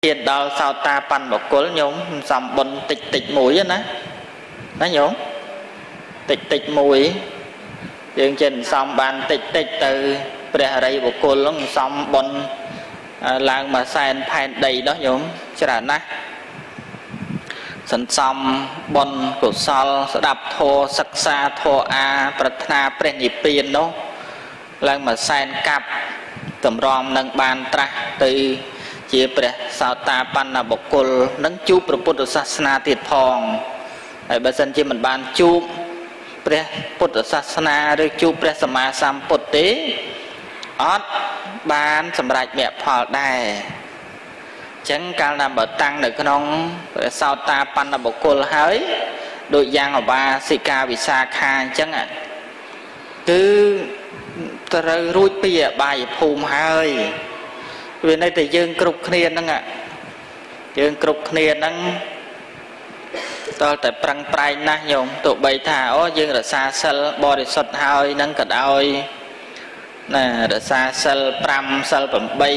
ដល់សោតាបណ្ឌបុគ្គលញោមសំបុនតិចតិចមួយណាណាញោមតិចតិចមួយយើងចេះសំបានតិចតិចទៅព្រះអរិយបុគ្គលនឹងសំបុនឡើងមកសែនផែនដីនោះញោមច្រើនណាស់សន្សំបុណ្យកុសលស្ដាប់ធម៌សិក្សាធម៌អាប្រាថ្នាព្រះនិព្វាននោះឡើងមកសែនកាប់តម្រាំនឹងបានត្រាស់ទៅជាព្រះសោតាបណ្ឌបុគ្គលនឹងជួបព្រះពុទ្ធសាសនាទៀតផងហើយបើសិនជាមិនបានជួបព្រះពុទ្ធសាសនាឬជួបព្រះសម្មាសម្ពុទ្ធទេអត់បានសម្រេចមគ្គផលដែរចឹងកាលណាបើតាំងនៅក្នុងព្រះសោតាបណ្ឌបុគ្គលហើយដូចយ៉ាងអវាសិកាវិសាខាអញ្ចឹងគឺត្រូវរួចពីអបាយភូមិហើយវានៅតែយើងគ្រប់គ្នាហ្នឹងយើងគ្រប់គ្នាហ្នឹងតើតែប្រឹងប្រែងណាស់ញោមទោះបីថាអូយើងរក្សាសិលបរិសុទ្ធហើយហ្នឹងក៏ដោយណារក្សាសិល5សិល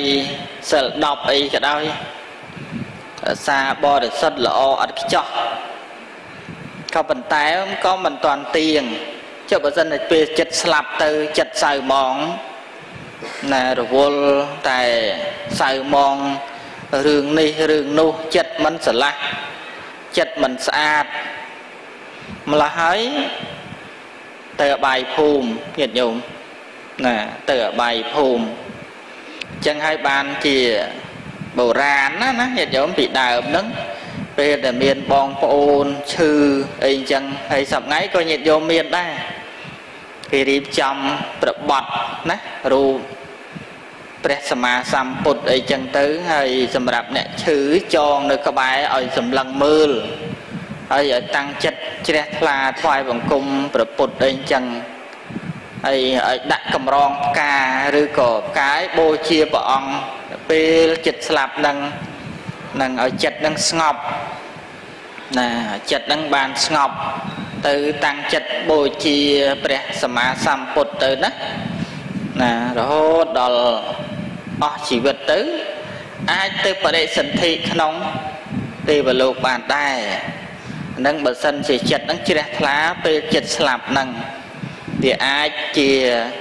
8សិល10អីក៏ដោយរក្សាបរិសុទ្ធល្អអត់ខ្ចោះក៏ប៉ុន្តែក៏មិនតាន់ទៀងចុះបើសិនតែពេលចិត្តស្លាប់ទៅចិត្តសៅហ្មងណារវល់តែសៅហ្មងរឿងនេះរឿងនោះចិត្តមិនស្រឡះចិត្តមិនស្អាតម្ល៉េះហើយទៅអបាយភូមិញាតិញោមណាទៅអបាយភូមិអញ្ចឹងហើយបានជាបុរាណណាញាតិញោមពីដើមហ្នឹងពេលដែលមានបងប្អូនឈឺអីអញ្ចឹងហើយសប្ងៃក៏ញាតិញោមមានដែរគេរៀបចំប្របាត់ណារូបព្រះសម្មាសម្ពុទ្ធអីចឹងទៅហើយសម្រាប់អ្នកឈឺចងនៅក្បែរឲ្យសម្លឹងមើលហើយឲ្យតាំងចិត្តជ្រះថ្លាថ្វាយបង្គំព្រះពុទ្ធអីចឹងហើយឲ្យដាក់កម្រងផ្កាឬក៏ផ្កាយបូជាព្រះអង្គពេលចិត្តស្លាប់នឹងឲ្យចិត្តនឹងស្ងប់ណាចិត្តនឹងបានស្ងប់ទៅតាំងចិត្តបូជាព្រះសម្មាសម្ពុទ្ធទៅណារហូតដល់អស់ជីវិតទៅអាចទៅបដិសន្ធិក្នុងទេវលោកបានដែរនឹងបើសិនជាចិត្តនឹងជ្រះថ្លាពេលចិត្តស្លាប់នឹងវាអាចជា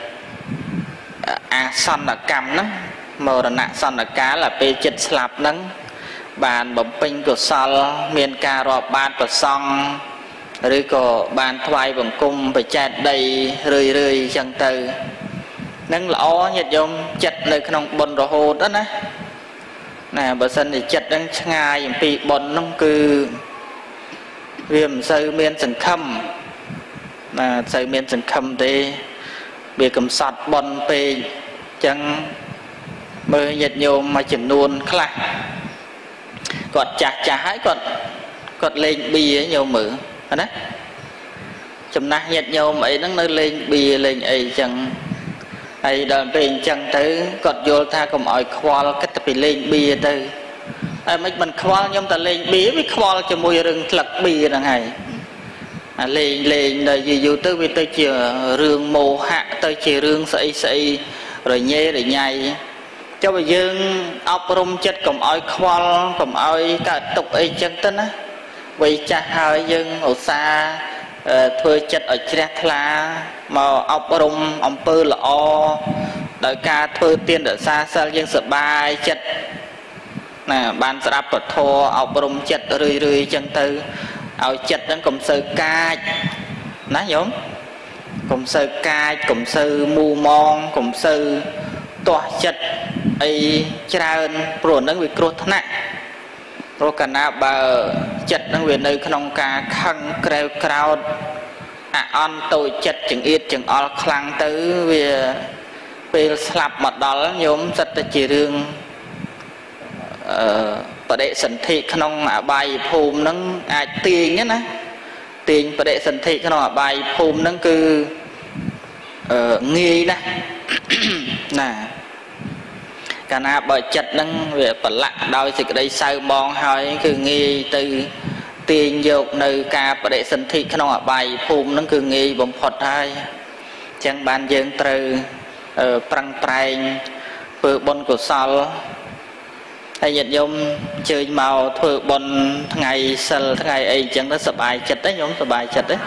អាសន្នកម្មហ្នឹងមរណសន្នកាលពេលចិត្តស្លាប់នឹងបានបំពេញកុសលមានការរាប់បាតប្រសង់ឬក៏បានថ្វាយបង្គំបច្ចេកដីរឿយៗចឹងទៅនឹងល្អញាតិញោមចិត្តនៅក្នុងបុណ្យរហូតណាបើសិនជាចិត្តនឹងឆ្ងាយអំពីបុណ្យនោះគឺវាមិនសូវមានសង្ឃឹមណាសូវមានសង្ឃឹមទេវាកំសត់បុណ្យពេកចឹងមើលញាតិញោមមួយចំនួនខ្លះគាត់ចាស់ហើយគាត់លេងបៀញោមមើលណាចំណាស់ញាតិញោមអីហ្នឹងនៅលេងបៀលេងអីចឹងហើយដល់ពេលអញ្ចឹងទៅគាត់យល់ថាកុំឲ្យខ្វល់គិតតែពីលេងបៀទៅហើយមិនខ្វល់ខ្ញុំតែលេងបៀវាខ្វល់ជាមួយរឿងផ្លឹកបៀហ្នឹងហើយលេងដល់យូរទៅវាទៅជារឿងមោហៈទៅជារឿងស្អីរញ៉េរញ៉ៃចុះបើយើងអប់រំចិត្តកុំឲ្យខ្វល់កុំឲ្យកើតទុកអីចឹងទៅណាវ័យចាស់ហើយយើងឧស្សាហ៍ធ្វើចិត្តឲ្យជ្រះថ្លាមកអប់រំអំពើល្អដោយការធ្វើទានរក្សាសិលយើងសប្បាយចិត្តណាបានស្ដាប់ពធអប់រំចិត្តរឿយចឹងទៅឲ្យចិត្តហ្នឹងកុំសូវកាចណាញោមកុំសូវកាចកុំសូវមូម៉ងកុំសូវទាស់ចិត្តអីច្រើនព្រោះហ្នឹងវាគ្រោះថ្នាក់ព្រោះកាលណាបើចិត្តហ្នឹងវានៅក្នុងការខឹងក្រែវក្រោធអអន់តូចចិត្តចង្អៀតចង្អល់ខ្លាំងទៅវាពេលស្លាប់មកដល់ញោមសិតតែជារឿងបដិសន្ធិក្នុងអបាយភូមិហ្នឹងអាចទាញណាទាញបដិសន្ធិក្នុងអបាយភូមិហ្នឹងគឺងាយណាស់ណាកាលណាបើចិត្តហ្នឹងវាប្រឡាក់ដោយសេចក្តីសៅមងហើយគឺងាយទៅទាញយកនៅការបដិសន្ធិក្នុងអបាយភូមិហ្នឹងគឺងាយបំផុតហើយអញ្ចឹងបានយើងត្រូវប្រឹងប្រែងធ្វើបុណ្យកុសលហើយញាតិញោមជើញមកធ្វើបុណ្យថ្ងៃសិលថ្ងៃអីចឹងទៅសប្បាយចិត្តទេញោមសប្បាយចិត្តទេ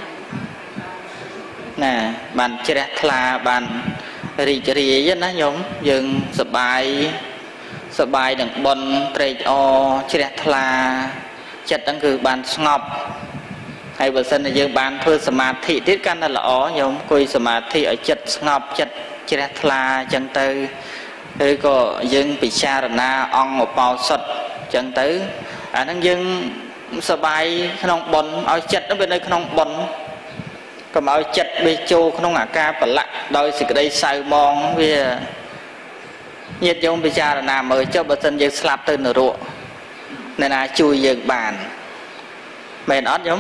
ណាបានជ្រះថ្លាបានរីករាយណាញោមយើងសប្បាយនឹងបុណ្យត្រេកអរជ្រះថ្លាចិត្តហ្នឹងគឺបានស្ងប់ហើយបើសិនជាយើងបានធ្វើសមាធិទៀតកាន់តែល្អញោមអង្គុយសមាធិឲ្យចិត្តស្ងប់ចិត្តជ្រះថ្លាអញ្ចឹងទៅឬក៏យើងពិចារណាអង្គឧបោសថអញ្ចឹងទៅអាហ្នឹងយើងសប្បាយក្នុងបុណ្យឲ្យចិត្តវានៅក្នុងបុណ្យកុំឲ្យចិត្តវាចូលក្នុងអាការបលៈដោយសេចក្តីសៅមងវាញាតិញោមពិចារណាមើលចុះបើសិនយើងស្លាប់ទៅនរកអ្នកណាជួយយើងបានមែនអត់ញោម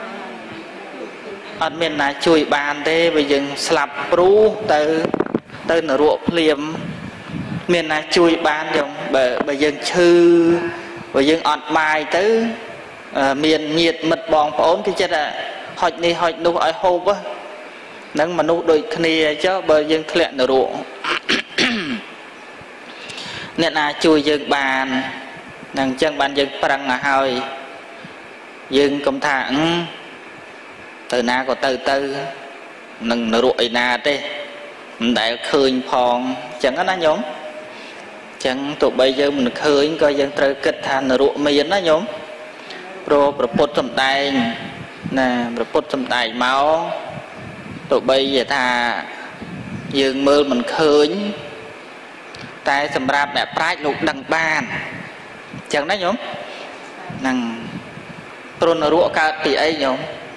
អត់មានណាជួយបានទេបើយើងស្លាប់ព្រុសទៅនរកភ្លាមមានណាជួយបានញោមបើយើងឈឺបើយើងអត់បាយទៅមានញាតិមិត្តបងប្អូនគេចិត្តថាហុចនេះហុចនោះឲ្យហូបហ្នឹងមនុស្សដូចគ្នាចុះបើយើងធ្លាក់នរកអ្នកណាជួយយើងបាននឹងអញ្ចឹងបានយើងប្រឹងឲ្យហើយយើងកុំថាទៅណាក៏ទៅនឹងនរកឯណាទេមិនដែលឃើញផងអញ្ចឹងណាញោមអញ្ចឹងទោះបីយើងមិនឃើញក៏យើងត្រូវគិតថានរកមានណាញោមព្រោះព្រះពុទ្ធសំដែងណាព្រះពុទ្ធសំដែងមកទោះបីថាយើងមើលមិនឃើញតែសម្រាប់អ្នកប្រាជ្ញលោកដឹងបានអញ្ចឹងណាញោមហ្នឹងព្រោះនរកកើតពីអីញោម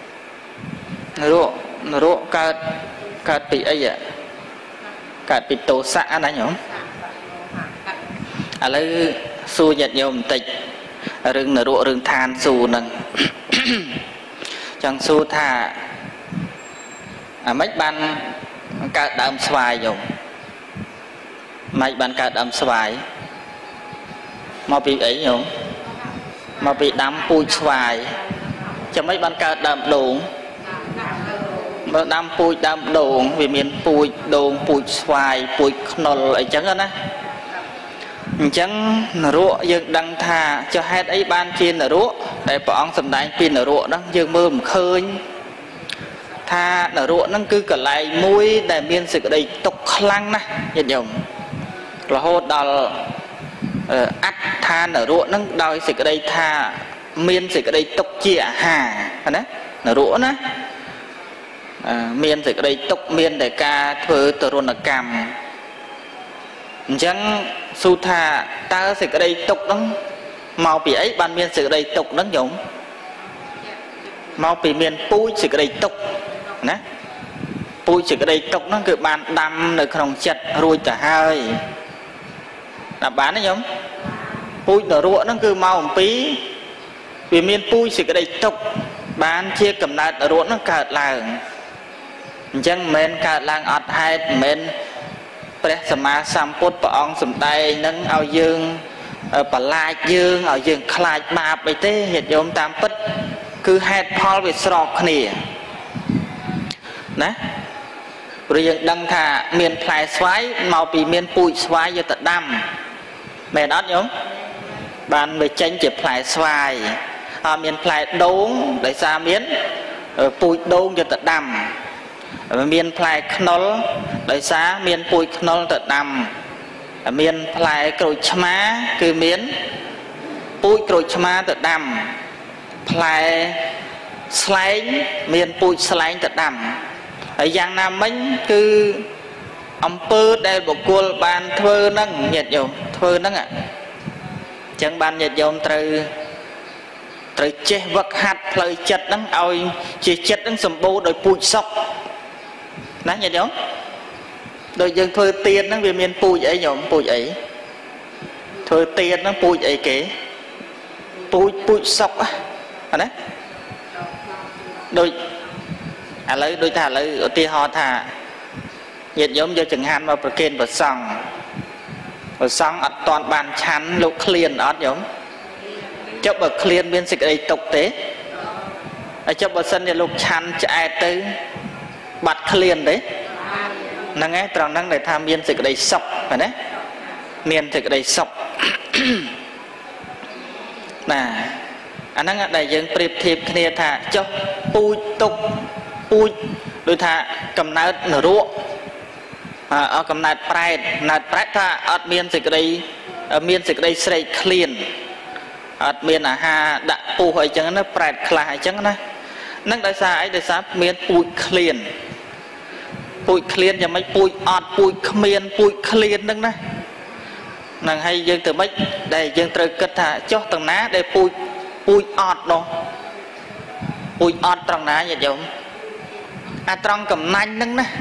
នរកកើតពីអីកើតពីទោសៈណាញោមឥឡូវសួរញាតិញោមបន្តិចរឿងនរករឿងឋានសួគ៌ហ្នឹងចង់សួរថាអាម៉េចបានកើតដើមស្វាយញោមម៉េចបានកើតដើមស្វាយមកពីអីញោមមកពីដាំពូជស្វាយចាំមិនបានកើតដើមដូងបើដាំពូជដើមដូងវាមានពូជដូងពូជស្វាយពូជខ្នុរអីចឹងណាអញ្ចឹងនរកយើងដឹងថាចុះហេតុអីបានជានរកដែលព្រះអង្គសម្ដែងពីនរកហ្នឹងយើងមើលមិនឃើញថានរកហ្នឹងគឺកន្លែងមួយដែលមានសេចក្តីទុក្ខខ្លាំងណាស់ញាតិញោមរហូតដល់អត្ថានរកហ្នឹងដោយសេចក្តីថាមានសេចក្តីទុក្ខជាអាហារណានរកណាមានសេចក្តីទុក្ខមានតែការធ្វើទរណកម្មអញ្ចឹងសួរថាតើសេចក្តីទុក្ខហ្នឹងមកពីអីបានមានសេចក្តីទុក្ខហ្នឹងញោមមកពីមានពូជសេចក្តីទុក្ខណាពូជសេចក្តីទុក្ខហ្នឹងគឺបានដាំនៅក្នុងចិត្តរួចទៅហើយដល់បានណាញោមពូជនរកហ្នឹងគឺមកអំពីវាមានពូជសេចក្តីទុក្ខបានជាកំណើតនរកហ្នឹងកើតឡើងអញ្ចឹងមិនមែនកើតឡើងអត់ហេតុមិនមែនព្រះសម្មាសម្ពុទ្ធព្រះអង្គសម្ដែងនឹងឲ្យយើងបលាចយើងឲ្យយើងខ្លាចបាបអីទេញាតិញោមតាមពិតគឺហេតុផលវាស្របគ្នាណាព្រោះយើងដឹងថាមានផ្លែស្វាយមកពីមានពូជស្វាយយកទៅដាំមែនអត់ញោមបានវាចេញជាផ្លែស្វាយហើយមានផ្លែដូងដោយសារមានពូជដូងយកទៅដាំមានផ្លែខ្នុរដោយសារមានពូជខ្នុរទៅដាំមានផ្លែក្រូចឆ្មាគឺមានពូជក្រូចឆ្មាទៅដាំផ្លែស្លែងមានពូជស្លែងទៅដាំហើយយ៉ាងណាមិញគឺអំពើដែលបុគ្គលបានធ្វើហ្នឹងញាតិញោមធ្វើហ្នឹងអញ្ចឹងបានញាតិញោមត្រូវចេះវឹកហាត់ផ្លូវចិត្តហ្នឹងឲ្យជាចិត្តហ្នឹងសម្បូរដោយពូជសុខណាញាតិញោមដូចយើងធ្វើទៀនហ្នឹងវាមានពូជអីញោមពូជអីធ្វើទៀនហ្នឹងពូជអីគេពូជសុខណាដូចឥឡូវដូចថាឥឡូវឧទាហរណ៍ថាញាតិញោមយកចង្ហាន់មកប្រគេនព្រះសង្ឃអត់តាន់បានឆាន់លោកឃ្លានអត់ញោមចុះបើឃ្លានមានសេចក្តីទុក្ខទេហើយចុះបើសិនជាលោកឆាន់ឆ្អែតទៅបាត់ឃ្លានទេហ្នឹងឯងត្រង់ហ្នឹងដែលថាមានសេចក្តីសុខណាមានសេចក្តីសុខណាអាហ្នឹងដែលយើងប្រៀបធៀបគ្នាថាចុះពូជទុកពូជដូចថាកំណើតនរកកំណើតប្រែតថាអត់មានសេចក្តីស្រេកឃ្លានអត់មានអាហារដាក់ពុះអីចឹងណាប្រែតខ្លះអីចឹងណានឹងដោយសារអីដោយសារមានពូជឃ្លានយ៉ាងម៉េចពូជអត់ពូជគ្មានពូជឃ្លានហ្នឹងណានឹងហើយយើងទៅម៉េចដែលយើងត្រូវគិតថាចុះទាំងណាដែលពូជអត់នោះពូជអត់ត្រង់ណាញាតិញោមអាត្រង់កំណាញ់ហ្នឹងណា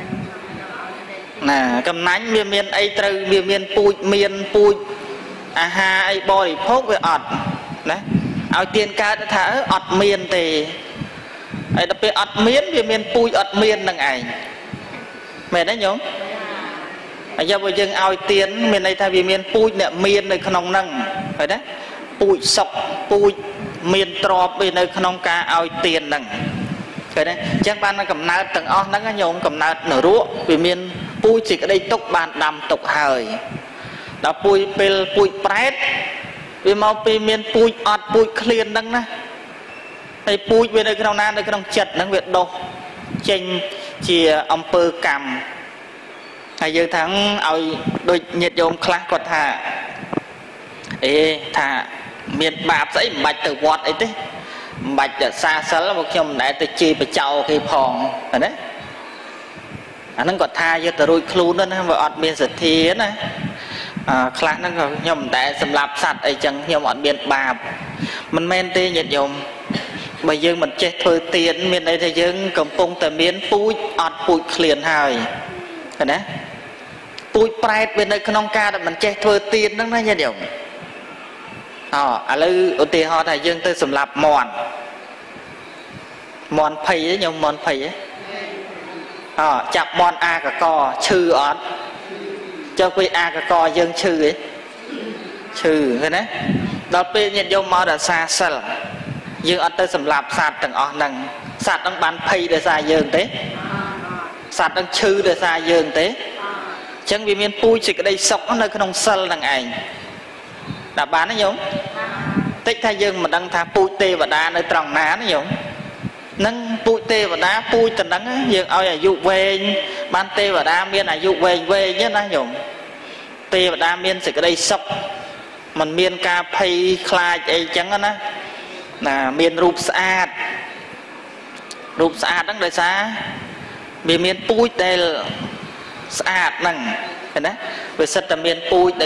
កំណាញ់វាមានអីត្រូវវាមានពូជអាហារអីបរិភោគវាអត់ណាឲ្យទៀនកើតថាអត់មានទេហើយដល់ពេលអត់មានវាមានពូជអត់មាននឹងឯងមែនទេញោមហើយយកឲ្យយើងឲ្យទៀនមានន័យថាវាមានពូជអ្នកមាននៅក្នុងហ្នឹងឃើញទេពូជសុខពូជមានទ្រព្យនៅក្នុងការឲ្យទៀនហ្នឹងឃើញទេអញ្ចឹងបានកំណើតទាំងអស់ហ្នឹងញោមកំណើតនរកវាមានពូជសេចក្តីទុកបានដាំទុកហើយដល់ពូជពេលពូជប្រែតវាមកពីមានពូជអត់ពូជឃ្លានហ្នឹងណាហើយពូជវានៅក្នុងណានៅក្នុងចិត្តហ្នឹងវាដុះចេញជាអំពើកម្មហើយយើងថាឲ្យដូចញាតិញោមខ្លះគាត់ថាថាមានបាបស្អីមិនបាច់ទៅវត្តអីទេមិនបាច់ទៅសាសិលមកខ្ញុំមិនដែលទៅជេរបចោគេផងណាអាហ្នឹងគាត់ថាយកទៅរួចខ្លួនណាវាអត់មានសទ្ធាណាខ្លះហ្នឹងក៏ខ្ញុំមិនដែលសម្លាប់សត្វអីចឹងខ្ញុំអត់មានបាបមិនមែនទេញាតិញោមបើយើងមិនចេះធ្វើទានមានន័យថាយើងកំពុងតែមានពូជអត់ពូជឃ្លានហើយឃើញណាពូជប្រែតវានៅក្នុងការដែលមិនចេះធ្វើទានហ្នឹងណាញាតិញោមឥឡូវឧទាហរណ៍ថាយើងទៅសម្លាប់មន់ភ័យញោមមន់ភ័យចាប់មន់អាកកឈឺអត់ចុះពេលអាកកយើងឈឺឃើញណាដល់ពេលញាតិញោមមកដល់សាសិលយើងអត់ទៅសម្លាប់សត្វទាំងអស់ហ្នឹងសត្វហ្នឹងបានភ័យដោយសារយើងទេសត្វហ្នឹងឈឺដោយសារយើងទេអញ្ចឹងវាមានពូជសេចក្តីសុខនៅក្នុងសិលហ្នឹងឯងដល់បានទេញោមតិចថាយើងមិនដឹងថាពូជទេវតានៅត្រង់ណាណាញោមនឹងពូជទេវតាពូជតំណឹងយើងឲ្យអាយុវែងបានទេវតាមានអាយុវែងណាញោមទេវតាមានសេចក្តីសុខមិនមានការភ័យខ្លាចអីចឹងណាមានរូបស្អាតហ្នឹងដោយសារវាមានពូជដែលស្អាតហ្នឹងឃើញណាវាសិតតែមានពូជនៅ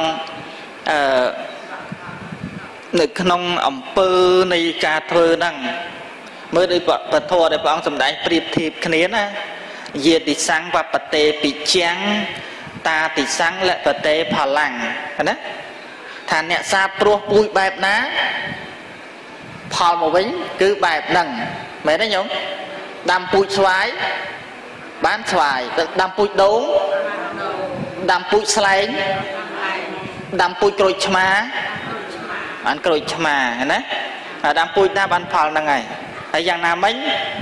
ក្នុងអំពើនៃការធ្វើហ្នឹងមើលដោយពធដែលព្រះអង្គសម្ដែងប្រៀបធៀបគ្នាណាយាតិសង្ឃវបតេពិចាំងតាតិសង្ឃលបតេផល្លੰណាថាអ្នកសាបព្រោះពូជបែបណាផលមកវិញគឺបែបហ្នឹងមែនទេញោមដាំពូជស្វាយបានស្វាយដាំពូជដូងដាំពូជស្លែងដាំពូជក្រូចឆ្មាបានក្រូចឆ្មាណាដាំពូជណាបានផលហ្នឹងហើយយ៉ាងណាមិញ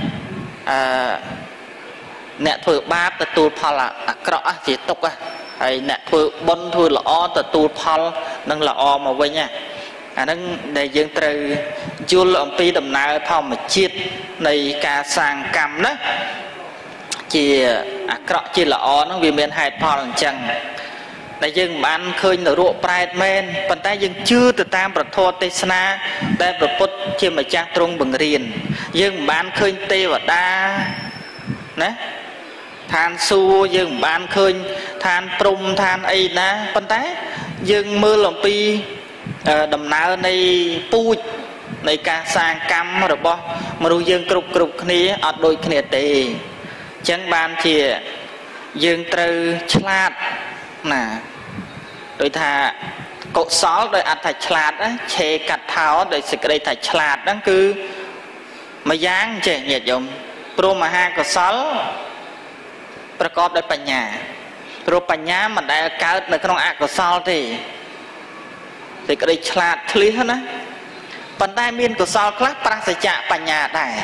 អ្នកធ្វើបាបទទួលផលអាក្រក់ជាទុក្ខហើយអ្នកធ្វើបុណ្យធ្វើល្អទទួលផលនឹងល្អមកវិញអាហ្នឹងដែលយើងត្រូវយល់អំពីដំណើរធម្មជាតិនៃការសាងកម្មណាជាអាក្រក់ជាល្អហ្នឹងវាមានហេតុផលអញ្ចឹងដែលយើងមិនបានឃើញនរកប្រែតមែនប៉ុន្តែយើងជឿទៅតាមប្រធមទេសនាដែលព្រះពុទ្ធជាម្ចាស់ទ្រង់បង្រៀនយើងមិនបានឃើញទេវតាណាឋានសួគ៌យើងមិនបានឃើញឋានព្រំឋានអីណាប៉ុន្តែយើងមើលអំពីដំណើរនៃពូជនៃការសាងកម្មរបស់មនុស្សយើងគ្រប់គ្នាអត់ដូចគ្នាទេអញ្ចឹងបានជាយើងត្រូវឆ្លាតណាដោយថាកុសលដោយអត្ថឆ្លាតឆេកាត់ថោដោយសេចក្តីថាឆ្លាតហ្នឹងគឺមួយយ៉ាងចេះញាតិញោមព្រមមហាកុសលប្រកបដោយបញ្ញាព្រោះបញ្ញាមិនដែលកើតនៅក្នុងអកុសលទេសេចក្តីឆ្លាតឆ្លៀសណាប៉ុន្តែមានកុសលខ្លះប្រសិជ្ជៈបញ្ញាដែរ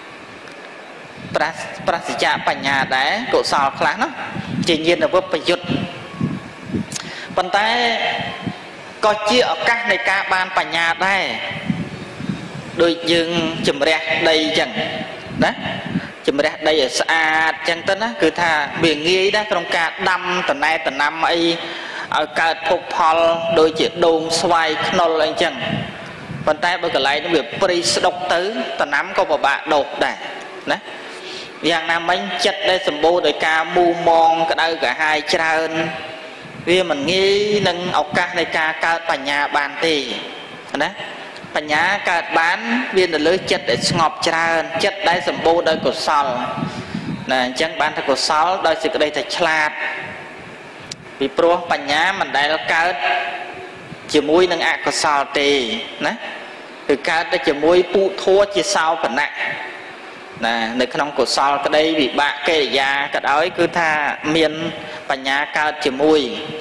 ប្រសិជ្ជៈបញ្ញាដែរកុសលខ្លះណាជាញាណវុបយុត្តប៉ុន្តែក៏ជាឱកាសនៃការបានបញ្ញាដែរដូចយើងជំរះដីអញ្ចឹងណាជំរះដីឲ្យស្អាតអញ្ចឹងទៅណាគឺថាវាងាយដែរក្នុងការដាំតណែតណាំអីឲ្យកើតភោគផលដូចជាដូងស្វាយខ្នុរអីអញ្ចឹងប៉ុន្តែបើកន្លែងនោះវាព្រីស្ដុកទៅតណាំក៏ពិបាកដុះដែរណាយ៉ាងណាមិញចិត្តដែលសម្បូរដោយការមូមងក្តៅក្រហាយច្រើនវាមិនងាយនឹងឱកាសនៃការកើតបញ្ញាបានទេណាបញ្ញាកើតបានវានៅលើចិត្តដែលស្ងប់ច្រើនចិត្តដែលសម្បូរដោយកុសលណាអញ្ចឹងបានថាកុសលដោយសេចក្តីតែឆ្លាតពីព្រោះបញ្ញាមិនដែលកើតជាមួយនឹងអកុសលទេណាគឺកើតតែជាមួយពុធัวជាសោបណៈណានៅក្នុងកុសលក្តីវិបាកកិរិយាក៏ដោយគឺថាមានបញ្ញាកើតជាមួយ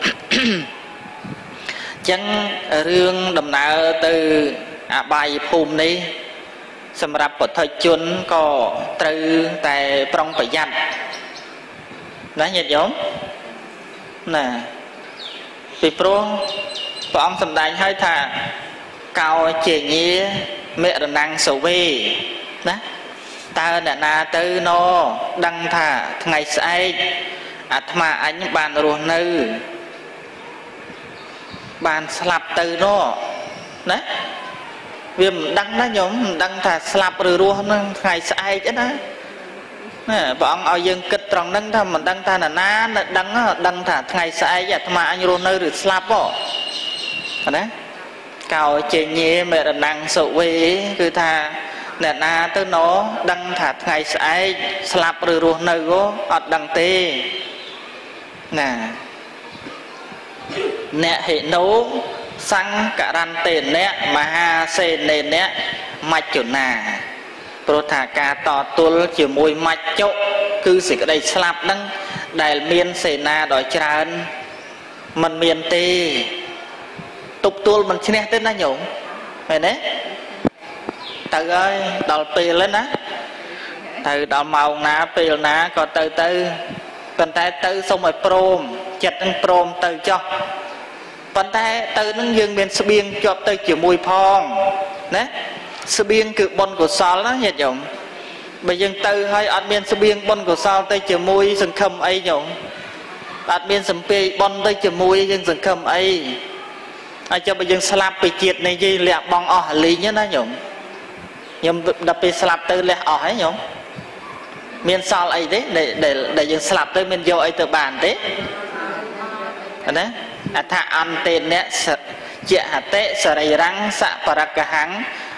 អញ្ចឹងរឿងដំណើរទៅអបាយភូមិនេះសម្រាប់ពុទ្ធជនក៏ត្រូវតែប្រុងប្រយ័ត្នណាញាតិញោមណាពីព្រោះព្រះអង្គសម្ដែងឲ្យថាកោជាញាមេរណង្សវេណាតើអ្នកណាទៅណដឹងថាថ្ងៃស្អែកអាត្មាអញបានរស់នៅបានស្លាប់ទៅណណាវាមិនដឹងណាញោមមិនដឹងថាស្លាប់ឬរស់នឹងថ្ងៃស្អែកទេណាព្រះអង្គឲ្យយើងគិតត្រង់ហ្នឹងថាមិនដឹងថាណានៅដឹងថាថ្ងៃស្អែកអាត្មាអញរស់នៅឬស្លាប់ហ៎ណាកោចេញេមេរណង្សវេគឺថាអ្នកណាទៅណដឹងថាថ្ងៃស្អែកស្លាប់ឬរស់នៅអត់ដឹងទេណាអ្នកហេណូសង្ករន្តេអ្នកមហាសេនេអ្នកមច្ចុណាព្រោះថាការតទល់ជាមួយមច្ចុគឺសេចក្តីស្លាប់ហ្នឹងដែលមានសេនាដ៏ច្រើនមិនមានទេទប់ទល់មិនឈ្នះទេណាញោមមែនទេទៅហើយដល់ពេលហើយណាទៅដល់ម៉ោងណាពេលណាក៏ទៅប៉ុន្តែទៅសូមឲ្យព្រមចិត្តនឹងព្រមទៅចោះប៉ុន្តែទៅនឹងយើងមានស្បៀងជាប់ទៅជាមួយផងណាស្បៀងគឺបុណ្យកុសលណាញាតិញោមបើយើងទៅហើយអត់មានស្បៀងបុណ្យកុសលទៅជាមួយសង្ឃឹមអីញោមអត់មានសំពេយបុណ្យទៅជាមួយយើងសង្ឃឹមអីហើយចុះបើយើងស្លាប់ពីជាតិនេះយើងលះបង់អស់លីងណាញោមខ្ញុំដល់ពេលស្លាប់ទៅលះអស់ហើយញោមមានសល់អីទេដែលយើងស្លាប់ទៅមានយកអីទៅបានទេណាអថាអន្តេអ្នកជាហតិសរីរੰសបរកហੰ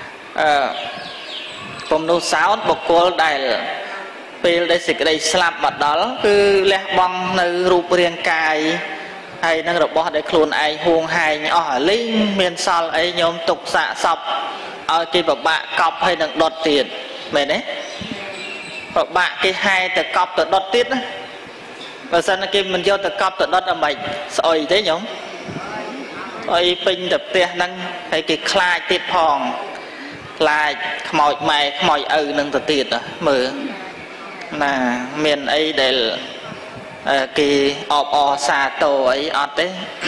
ពំនុសោតបុគ្គលដែលពេលដែលសេចក្តីស្លាប់មកដល់គឺលះបង់នៅរូបរាងកាយហើយនឹងរបស់ដែលខ្លួនឯងហួងហែងអស់លីងមានសល់អីញោមទុកសាកសពឲ្យគេពិបាកកប់ហើយនឹងដុតទៀតមែនទេពិបាកគេហែទៅកប់ទៅដុតទៀតណាបើសិនគេមិនយកទៅកប់ទៅដុតអីមិនស្អុយទេញោមអីពេញទៅផ្ទះហ្នឹងហើយគេខ្លាចទៀតផងខ្លាចខ្មោចម៉ែខ្មោចឪនឹងទៅទៀតមើលណាមានអីដែលគេអបអសាទរអីអត់ទេ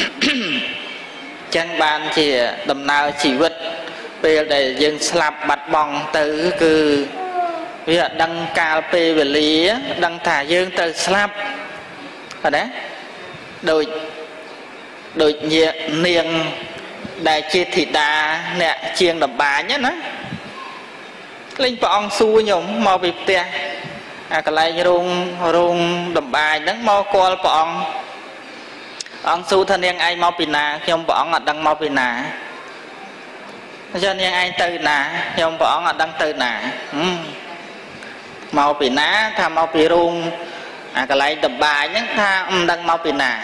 ចឹងបានជាដំណើរជីវិតពេលដែលយើងស្លាប់បាត់បង់ទៅគឺវាអត់ដឹងកាលពេលវេលាដឹងថាយើងទៅស្លាប់ណាដូចញានាងដែលជាធីតាអ្នកជាងដំបាញណាលេងព្រះអង្គសួរញោមមកពីផ្ទះអាកន្លែងរោងដំបាញហ្នឹងមកគាល់ព្រះអង្គសួរថានាងឯងមកពីណាខ្ញុំព្រះអង្គអត់ដឹងមកពីណាអញ្ចឹងនាងឯងទៅណាខ្ញុំព្រះអង្គអត់ដឹងទៅណាមកពីណាថាមកពីរោងអាកន្លែងដំបាញហ្នឹងថាមិនដឹងមកពីណា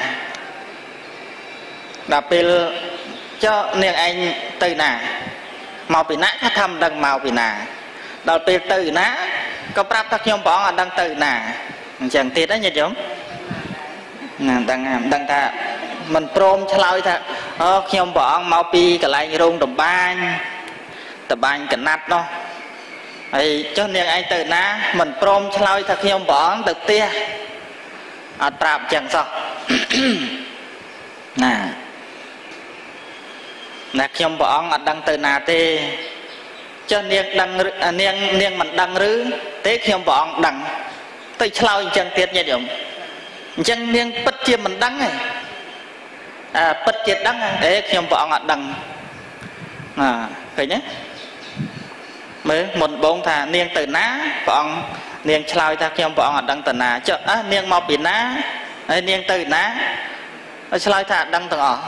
ដល់ពេលចុះនាងឯងទៅណាមកពីណាថាមិនដឹងមកពីណាដល់ពេលទៅណាក៏ប្រាប់ថាខ្ញុំព្រះអង្គអត់ដឹងទៅណាអញ្ចឹងទៀតណាញាតិញោមណាដឹងថាមិនព្រមឆ្លើយថាខ្ញុំព្រះអង្គមកពីកន្លែងរោងដំបាញកណាត់នោះហើយចុះនាងឯងទៅណាមិនព្រមឆ្លើយថាខ្ញុំព្រះអង្គទៅផ្ទះអត់ប្រាប់អញ្ចឹងសោះណាខ្ញុំព្រះអង្គអត់ដឹងទៅណាទេចុះនាងដឹងនាងមិនដឹងឬទេខ្ញុំព្រះអង្គដឹងទៅឆ្លើយអញ្ចឹងទៀតញាតិញោមអញ្ចឹងនាងពិតជាមិនដឹងទេពិតជាដឹងខ្ញុំព្រះអង្គអត់ដឹងឃើញទេមើលមុនបងថានាងទៅណាព្រះអង្គនាងឆ្លើយថាខ្ញុំព្រះអង្គអត់ដឹងទៅណាចុះនាងមកពីណាហើយនាងទៅណាហើយឆ្លើយថាអត់ដឹងទាំងអស់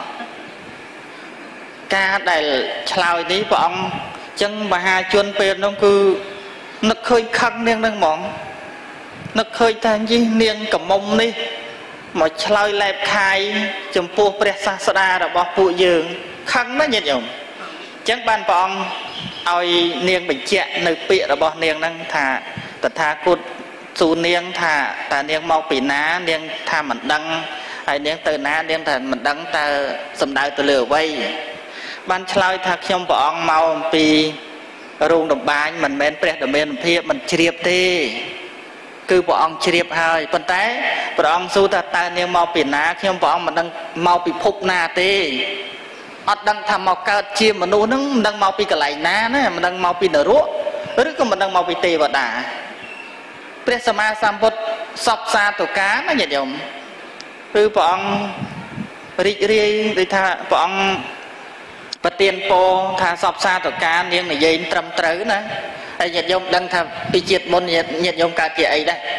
ការដែលឆ្លើយនេះព្រះអង្គចឹងមហាជនពេលនោះគឺនឹកឃើញខឹងនាងនឹងហ្មងនឹកឃើញថាយីនាងកមុំនេះមកឆ្លើយលែបខាយចំពោះព្រះសាស្តារបស់ពួកយើងខឹងណាស់ញាតិញោមចឹងបានព្រះអង្គឲ្យនាងបញ្ជាក់នៅពាក្យរបស់នាងហ្នឹងថាតថាគតសួរនាងថាតើនាងមកពីណានាងថាមិនដឹងហើយនាងទៅណានាងថាមិនដឹងតើសំដៅទៅលើអ្វីបានឆ្លើយថាខ្ញុំព្រះអង្គមកអំពីរូងដំបានមិនមែនព្រះដមានភាពមិនជ្រាបទេគឺព្រះអង្គជ្រាបហើយប៉ុន្តែព្រះអង្គសួរថាតើនាងមកពីណាខ្ញុំព្រះអង្គមិនដឹងមកពីភពណាទេអត់ដឹងថាមកកើតជាមនុស្សហ្នឹងមិនដឹងមកពីកន្លែងណាណាមិនដឹងមកពីនរកឬក៏មិនដឹងមកពីទេវតាព្រះសម្មាសម្ពុទ្ធសពសាតុកាណាញាតិញោមគឺព្រះអង្គរីករាយដូចថាព្រះអង្គប្រទានពរថាសពសាតុកានាងនិយាយត្រឹមត្រូវណាហើយញាតិញោមដឹងថាពីជាតិមុនញាតិញោមកើតជាអីដែរ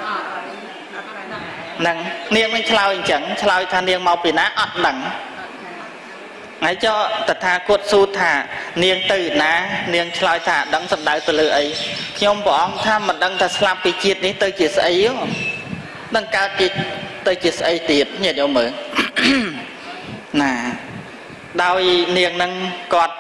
ហ្នឹងនាងមិនឆ្លើយអញ្ចឹងឆ្លើយថានាងមកពីណាអត់ដឹងហើយចុះតថាគតសួរថានាងទៅណានាងឆ្លើយថាដឹងសំដៅទៅលើអីខ្ញុំព្រះអង្គថាមិនដឹងថាស្លាប់ពីជាតិនេះទៅជាស្អីដឹងកើតទៅជាស្អីទៀតញាតិញោមមើលណាដោយនាងនឹងគាត់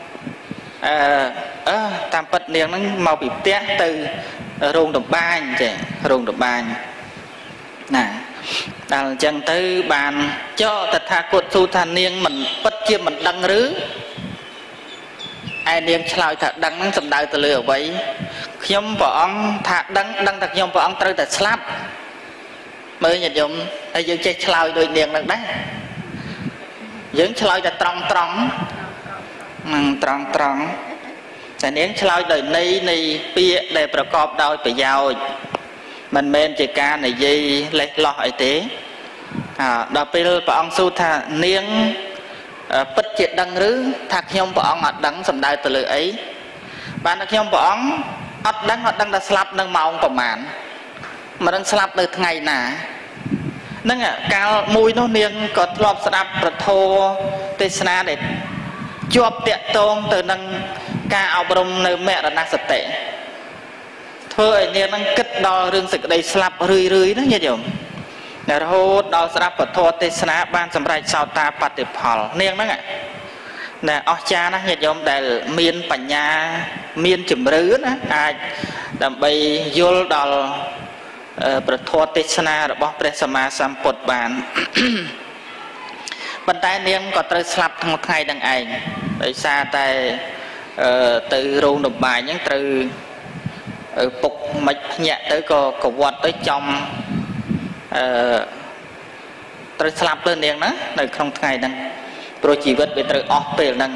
តាមពិតនាងនឹងមកពីផ្ទះទៅរោងដំបានចេះរោងដំបានណាដល់អញ្ចឹងទៅបានចុះតថាគតសួរថានាងមិនពិតជាមិនដឹងឬឯនាងឆ្លើយថាដឹងនឹងសំដៅទៅលើអ្វីខ្ញុំព្រះអង្គថាដឹងថាខ្ញុំព្រះអង្គត្រូវតែស្លាប់មើលញាតិញោមហើយយើងចេះឆ្លើយដូចនាងនឹងដែរយើងឆ្លើយតែត្រង់នឹងត្រង់តែនាងឆ្លើយដោយន័យនៃពាក្យដែលប្រកបដោយប្រយោជន៍មិនមែនជាការនិយាយលេះលោះអីទេដល់ពេលព្រះអង្គសួរថានាងពិតជាដឹងឬថាខ្ញុំព្រះអង្គអត់ដឹងសំដៅទៅលើអីបានតែខ្ញុំព្រះអង្គអត់ដឹងថាស្លាប់នៅម៉ោងប្រមាណមិនដឹងស្លាប់នៅថ្ងៃណាហ្នឹងកាលមួយនោះនាងក៏ធ្លាប់ស្ដាប់ប្រធមទេសនាដែលជាប់តាក់ទងទៅនឹងការអប់រំនៅមរណសតិធ្វើឲ្យនាងនឹងគិតដល់រឿងសេចក្តីស្លាប់រឿយណាញាតិញោមរហូតដល់ស្ដាប់ពធទេសនាបានសម្រេចសោតាបត្តិផលនាងហ្នឹងណែអស្ចារ្យណាស់ញាតិញោមដែលមានបញ្ញាមានជំរឿណាអាចដើម្បីយល់ដល់ប្រធមទេសនារបស់ព្រះសម្មាសម្ពុទ្ធបានប៉ុន្តែនាងក៏ត្រូវស្លាប់ក្នុងថ្ងៃនឹងឯងដោយសារតែទៅរោងដំបានហ្នឹងត្រូវពុកមិនភ្ញាក់ទៅក៏កវត្តទៅចំត្រូវស្លាប់ទៅនាងណានៅក្នុងថ្ងៃហ្នឹងព្រោះជីវិតវាត្រូវអស់ពេលហ្នឹង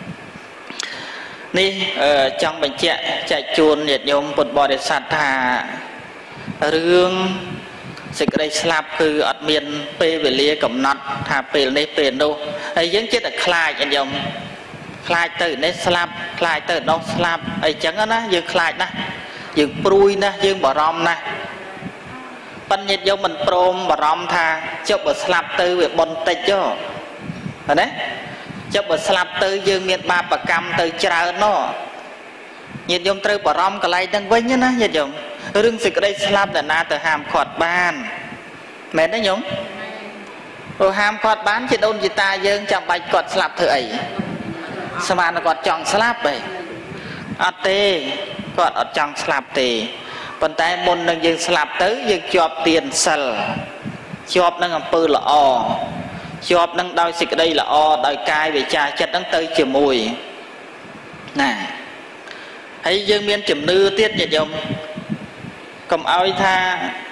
នេះចង់បញ្ជាក់ចែកជូនញាតិញោមពុទ្ធបរិស័ទថារឿងសេចក្តីស្លាប់គឺអត់មានពេលវេលាកំណត់ថាពេលនេះពេលនោះហើយយើងចិត្តតែខ្លាចញាតិញោមខ្លាចទៅនេះស្លាប់ខ្លាចទៅនោះស្លាប់អីចឹងណាយើងខ្លាចណាស់យើងព្រួយណាស់យើងបារម្ភណាស់ប៉ុន្តែញាតិញោមមិនព្រមបារម្ភថាចុះបើស្លាប់ទៅវាបុណ្យតិចចុះណាចុះបើស្លាប់ទៅយើងមានបាបកម្មទៅច្រើនណោះញាតិញោមត្រូវបារម្ភកន្លែងហ្នឹងវិញណាញាតិញោមរឿងសេចក្តីស្លាប់ដែលណាទៅហាមឃាត់បានមែនទេញោមព្រោះហាមឃាត់បានជាដូនជាតាយើងចាំបាច់គាត់ស្លាប់ធ្វើអីស្មានគាត់ចង់ស្លាប់ទេអត់ទេគាត់អត់ចង់ស្លាប់ទេប៉ុន្តែមុននឹងយើងស្លាប់ទៅយើងជាប់ទានសិលជាប់នឹងអំពើល្អជាប់នឹងដោយសេចក្តីល្អដោយកាយវាចាចិត្តនឹងទៅជាមួយណាហើយយើងមានជំនឿទៀតញាតិញោមកុំឲ្យថា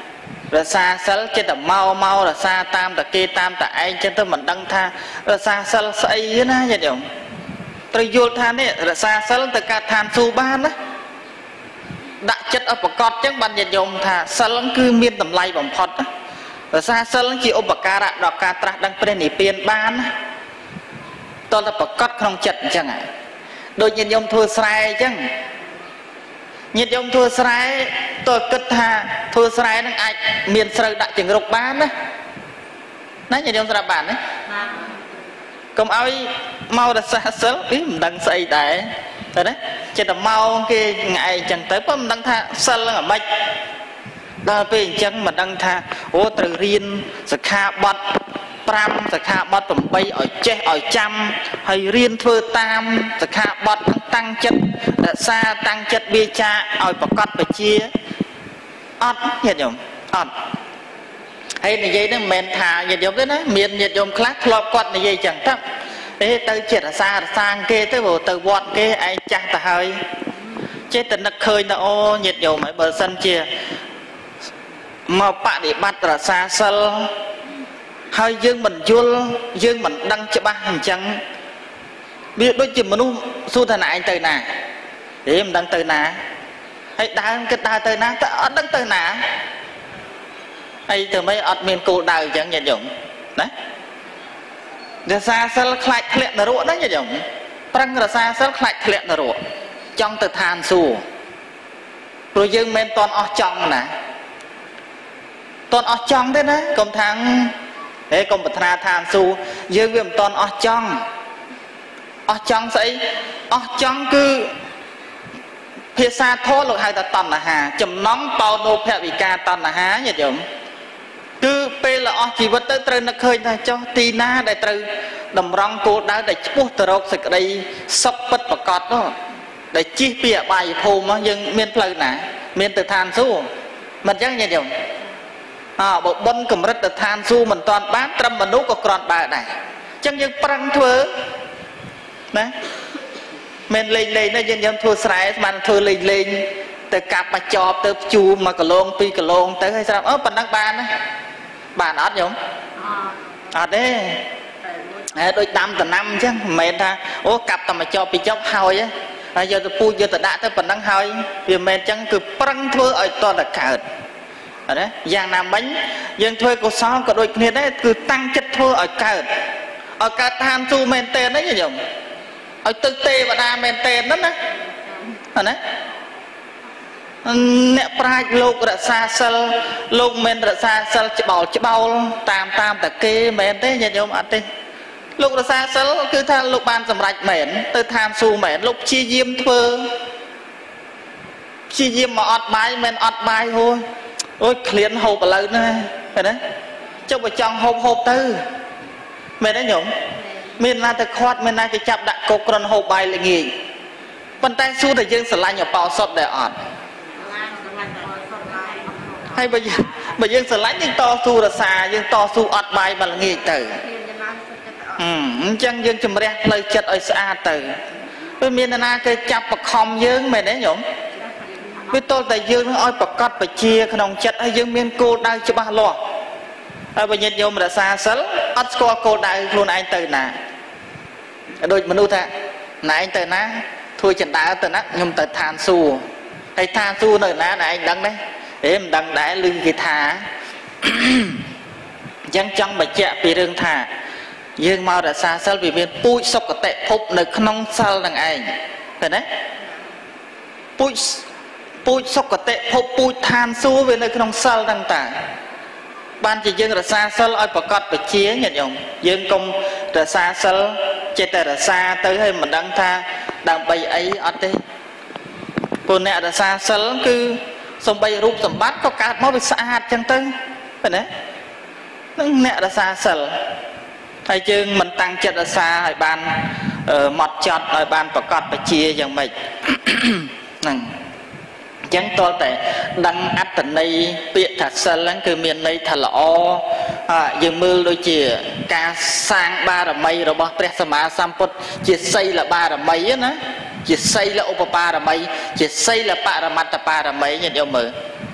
រសាសិលចិត្តមករសាតាមតាគេតាមតាឯងចឹងទៅមិនដឹងថារសាសិលស្អីណាញាតិញោមត្រូវយល់ថានេះរសាសិលទៅកើតឋានសួគ៌បានណាដាក់ចិត្តឲ្យប្រកបចឹងបានញាតិញោមថាសិលគឺមានតម្លៃបំផុតរសាសិលជាឧបការៈដល់ការត្រាស់ដឹងព្រះនិព្វានបានណាតើតែប្រកបក្នុងចិត្តអញ្ចឹងដូចញាតិញោមធ្វើស្រែអញ្ចឹងញាតិញោមធ្វើស្រែតើគិតថាធ្វើស្រែនឹងអាចមានស្រូវដាក់ចង្រុកបានណាញាតិញោមស្រាប់បានណាកុំឲ្យមករសាសិលមិនដឹងស្អីដែរតែណាចិត្តតែមកគេថ្ងៃអញ្ចឹងទៅប៉ុន្តែមិនដឹងថាសិលហ្នឹងអាម៉េចដល់ពេលអញ្ចឹងមិនដឹងថាអូត្រូវរៀនសិក្ខាបទ5សិក្ខាបទ8ឲ្យចេះឲ្យចាំហើយរៀនធ្វើតាមសិក្ខាបទតាំងចិត្តរក្សាតាំងចិត្តវាចាឲ្យប្រកបបជាអត់ញាតិញោមអត់ហើយនិយាយហ្នឹងមិនមែនថាញាតិញោមទេណាមានញាតិញោមខ្លះធ្លាប់គាត់និយាយចឹងទៅចិត្តរសាគេទៅទៅវត្តគេឯងចាស់ទៅហើយចេះតែនឹកឃើញថាអូញាតិញោមហើយបើសិនជាមកបដិបត្តិរសាសិលហើយយើងមិនយល់យើងមិនដឹងច្បាស់អញ្ចឹងវាដូចជាមនុស្សសួរថាណែឯងទៅណាមិនដឹងទៅណាហើយដើរគិតដើរទៅណាតែអត់ដឹងទៅណាហើយទៅមិនអត់មានគោលដៅអញ្ចឹងញាតិញោមណារសាសិលខ្លាចធ្លាក់នរកណាញាតិញោមប្រឹងរសាសិលខ្លាចធ្លាក់នរកចង់ទៅឋានសួគ៌ព្រោះយើងមិនតន់អស់ចង់ណាតន់អស់ចង់ទេណាកុំថាកុំប្រាថ្នាឋានសួគ៌យើងវាមិនតន់អស់ចង់ស្អីអស់ចង់គឺភាសាធម៌លោកហៅថាតណ្ហាចំណងបោនោភវិការតណ្ហាញាតិញោមគឺពេលអស់ជីវិតទៅត្រូវនឹកឃើញថាចុះទីណាដែលត្រូវតម្រង់គោលដៅដែលឆ្ពោះទៅរកសេចក្តីសុខពិតប្រកបនោះដែលជិះពីអបាយភូមិយើងមានផ្លូវណាមានទៅឋានសួគ៌មិនអញ្ចឹងញាតិញោមបើបុណ្យកម្រិតទៅឋានសួគ៌មិនតាន់បានត្រឹមមនុស្សក៏គ្រាន់បើដែរអញ្ចឹងយើងប្រឹងធ្វើណាមិនលេងណាយើងយកធ្វើស្រែស្មានធ្វើលេងទៅកាប់បច្ចប់ទៅជួ1គីឡូ2គីឡូទៅឲ្យស្រាប់ប៉ុណ្ណឹងបានណាបានអត់ញោមអត់ទេហើយដូចដាំដំណាំអញ្ចឹងមិនមែនថាអូកាប់តែមកចប់ពីចប់ហើយយកទៅពូជយកទៅដាក់ទៅប៉ុណ្ណឹងហើយវាមិនមែនអញ្ចឹងគឺប្រឹងធ្វើឲ្យតតែកើតណាយ៉ាងណាមិញយើងធ្វើកុសលក៏ដូចគ្នាដែរគឺតាំងចិត្តធ្វើឲ្យកើតឋានសួគ៌មែនតើណាញោមឲ្យទៅទេវតាមែនតើហ្នឹងណាអ្នកប្រាជ្ញលោករក្សាសិលលោកមិនរក្សាសិលច្បោលតាមតាគេមែនទេញាតិញោមអត់ទេលោករក្សាសិលគឺថាលោកបានសម្រេចមែនទៅឋានសួគ៌មែនលោកព្យាយាមធ្វើព្យាយាមមកអត់បាយមិនអត់បាយហូរអូយឃ្លានហូបឥឡូវណាឃើញទេចុះបើចង់ហូបទៅមែនទេញោមមានណាទៅខាត់មានណាទៅចាប់ដាក់គុកគ្រាន់ហូបបាយល្ងាចប៉ុន្តែសួរតែយើងស្រឡាញ់អបោសុតដែរអត់ហើយបើយើងស្រឡាញ់យើងតស៊ូរសាយើងតស៊ូអត់បាយមកល្ងាចទៅអញ្ចឹងយើងជំរះផ្លូវចិត្តឲ្យស្អាតទៅវាមានណាគេចាប់បខំយើងមែនទេញោមវាតលតែយើងនឹងឲ្យប្រកបបជាក្នុងចិត្តហើយយើងមានគោលដៅច្បាស់លាស់ហើយបើញាតិញោមរក្សាសិលអត់ស្គាល់គោលដៅខ្លួនឯងទៅណាដូចមនុស្សថាណែឯងទៅណាធ្វើចណ្ដើទៅណាខ្ញុំទៅឋានសួគ៌ហើយឋានសួគ៌នៅណាណែឯងដឹងទេមិនដឹងដែរឮគេថាអញ្ចឹងចង់បញ្ជាក់ពីរឿងថាយើងមករក្សាសិលវាមានពូជសុគតិភពនៅក្នុងសិលនឹងឯងឃើញទេពូជសុគតិភពពូជឋានសួគ៌វានៅក្នុងសិលហ្នឹងតាបានជាយើងរក្សាសិលឲ្យប្រកបបជាញាតិញោមយើងកុំរក្សាសិលចេះតែរក្សាទៅហើយមិនដឹងថាដើម្បីអីអត់ទេព្រោះអ្នករក្សាសិលគឺសំបីរូបសម្បត្តិក៏កើតមកវាស្អាតចឹងទៅឃើញទេនឹងអ្នករក្សាសិលហើយយើងមិនតាំងចិត្តរក្សាឲ្យបានម៉ត់ចត់ឲ្យបានប្រកបបជាយ៉ាងម៉េចហ្នឹងអញ្ចឹងតលតែដឹងអត្តន័យពាក្យថាសិលហ្នឹងគឺមានន័យថាល្អយើងមើលដូចជាការសាងបារមីរបស់ព្រះសម្មាសម្ពុទ្ធជាសីលបារមីណាជាសីលឧបបារមីជាសីលបរមត្តបារមីញាតិញោមមើល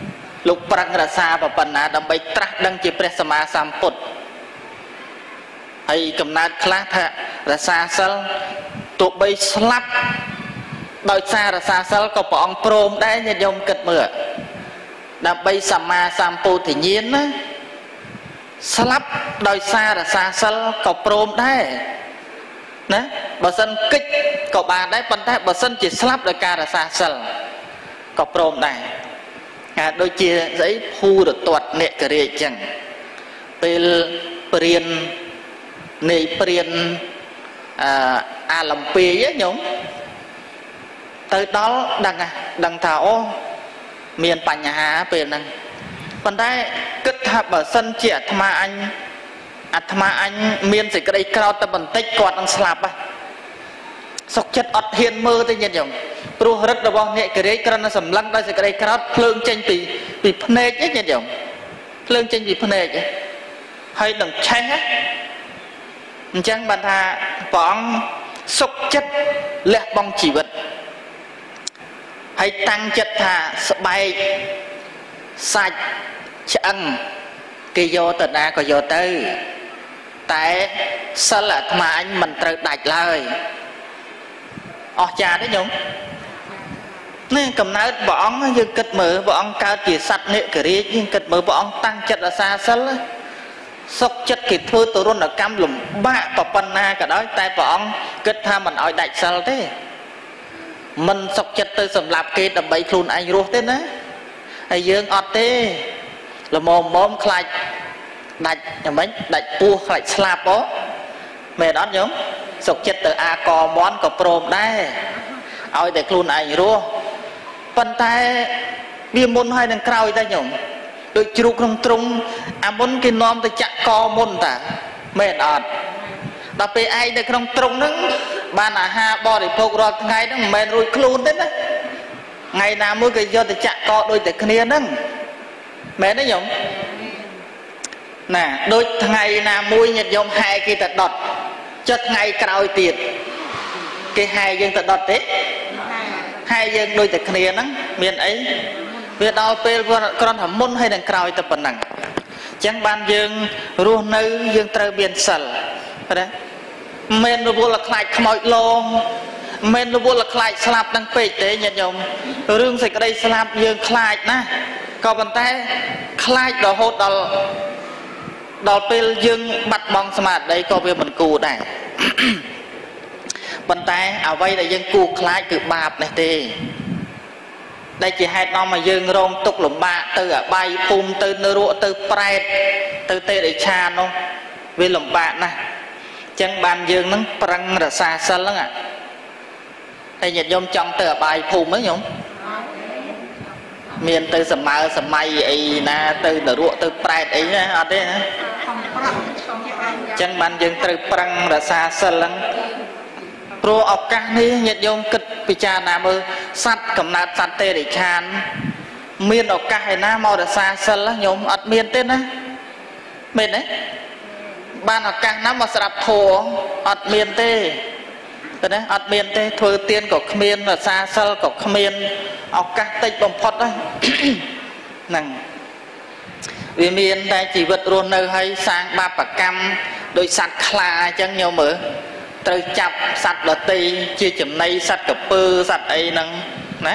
លោកប្រឹងរក្សាប៉ុណ្ណាដើម្បីត្រាស់ដឹងជាព្រះសម្មាសម្ពុទ្ធហើយកំណើតខ្លះថារក្សាសិលទោះបីស្លាប់ដោយសាររក្សាសិលក៏ព្រះអង្គព្រមដែរញាតិញោមគិតមើលដើម្បីសម្មាសម្ពុទ្ធញ្ញាណណាស្លាប់ដោយសាររក្សាសិលក៏ព្រមដែរណាបើសិនកិច្ចក៏បានដែរប៉ុន្តែបើសិនជាស្លាប់ដោយការរក្សាសិលក៏ព្រមដែរដូចជាស្អីភូរតតអ្នកករាជចឹងពេលព្រាននៃព្រានអាឡំពីញោមទៅដល់ដឹងថាអូមានបញ្ហាពេលហ្នឹងប៉ុន្តែគិតថាបើសិនជាអាត្មាអញមានសេចក្តីក្រោធតែបន្តិចគាត់នឹងស្លាប់ហ៎សុខចិត្តអត់ហ៊ានមើលទេញាតិញោមព្រោះរិទ្ធរបស់អ្នកករាជគ្រាន់តែសម្លឹងដោយសេចក្តីក្រោធភ្លើងចេញពីភ្នែកទេញាតិញោមភ្លើងចេញពីភ្នែកហើយនឹងឆេះអញ្ចឹងបានថាព្រះអង្គសុខចិត្តលះបង់ជីវិតហើយតាំងចិត្តថាស្បែកសាច់ឆ្អឹងគេយកទៅណាក៏យកទៅតែសិលអាត្មាអញមិនត្រូវដាច់ឡើយអស្ចារ្យទេញោមនេះកំណើតព្រះអង្គយើងគិតមើលព្រះអង្គកើតជាសត្វនេករាជយើងគិតមើលព្រះអង្គតាំងចិត្តរក្សាសិលសុខចិត្តគេធ្វើទរណកម្មលំបាកប៉ុណ្ណាក៏ដោយតែព្រះអង្គគិតថាមិនឲ្យដាច់សិលទេមិនសុខចិត្តទៅសម្លាប់គេដើម្បីខ្លួនឯងរស់ទេណាហើយយើងអត់ទេល្មមខ្លាចដាច់យ៉ាងម៉េចដាច់ពោះខ្លាចស្លាប់ហ៎មែនអត់ញោមសុខចិត្តទៅអាកមន់ក៏ព្រមដែរឲ្យតែខ្លួនឯងរស់ប៉ុន្តែវាមុនហើយនឹងក្រោយតែញោមដូចជ្រូកក្នុងទ្រុងអាមុនគេនាំទៅចាក់កមុនតាមែនអត់ដល់ពេលឯងនៅក្នុងទ្រុងហ្នឹងបានអាហារបរិភោគរាល់ថ្ងៃហ្នឹងមិនមែនរួចខ្លួនទេណាថ្ងៃណាមួយក៏យកទៅចាក់កដូចតែគ្នាហ្នឹងមែនទេញោមណាដូចថ្ងៃណាមួយញាតិញោមហែគេទៅដុតចុះថ្ងៃក្រោយទៀតគេហែយើងទៅដុតទេហែយើងដូចតែគ្នាហ្នឹងមានអីវាដល់ពេលគ្រាន់តែមុនហើយនឹងក្រោយទៅប៉ុណ្ណឹងអញ្ចឹងបានយើងរស់នៅយើងត្រូវមានសិលណាមិនរវល់ខ្លាចខ្មោចលងមិនរវល់ខ្លាចស្លាប់នឹងពេកទេញាតិញោមរឿងសេចក្តីស្លាប់យើងខ្លាចណាក៏ប៉ុន្តែខ្លាចរហូតដល់ពេលយើងបាត់បង់ស្មារតីក៏វាមិនគួរដែរប៉ុន្តែអ្វីដែលយើងគួរខ្លាចគឺបាបនេះទេដែលជាហេតុនាំឲ្យយើងរងទុក្ខលំបាកទៅអបាយភូមិទៅនរកទៅប្រែតទៅទេរិឆាននោះវាលំបាកណាស់អញ្ចឹងបានយើងនឹងប្រឹងរក្សាសិលហ្នឹងតែញាតិញោមចង់ទៅអបាយភូមិហ្នឹងញោមមានទៅសម័យអីណាទៅនរកទៅប្រែតអីណាអត់ទេណាអញ្ចឹងបានយើងត្រូវប្រឹងរក្សាសិលហ្នឹងព្រោះឱកាសនេះញាតិញោមគិតពិចារណាមើលសត្វកំណើតសត្វទេរិឆានមានឱកាសឯណាមករក្សាសិលញោមអត់មានទេណាមែនទេបានឱកាសណាមកស្ដាប់ធម៌អត់មានទេឃើញទេអត់មានទេធ្វើទានក៏គ្មានរក្សាសិលក៏គ្មានឱកាសតិចបំផុតហ្នឹងវាមានតែជីវិតរស់នៅហើយសាងបាបកម្មដោយសត្វខ្លាអញ្ចឹងញោមមើលត្រូវចាប់សត្វដតីជាចំណីសត្វកពើសត្វអីហ្នឹងណា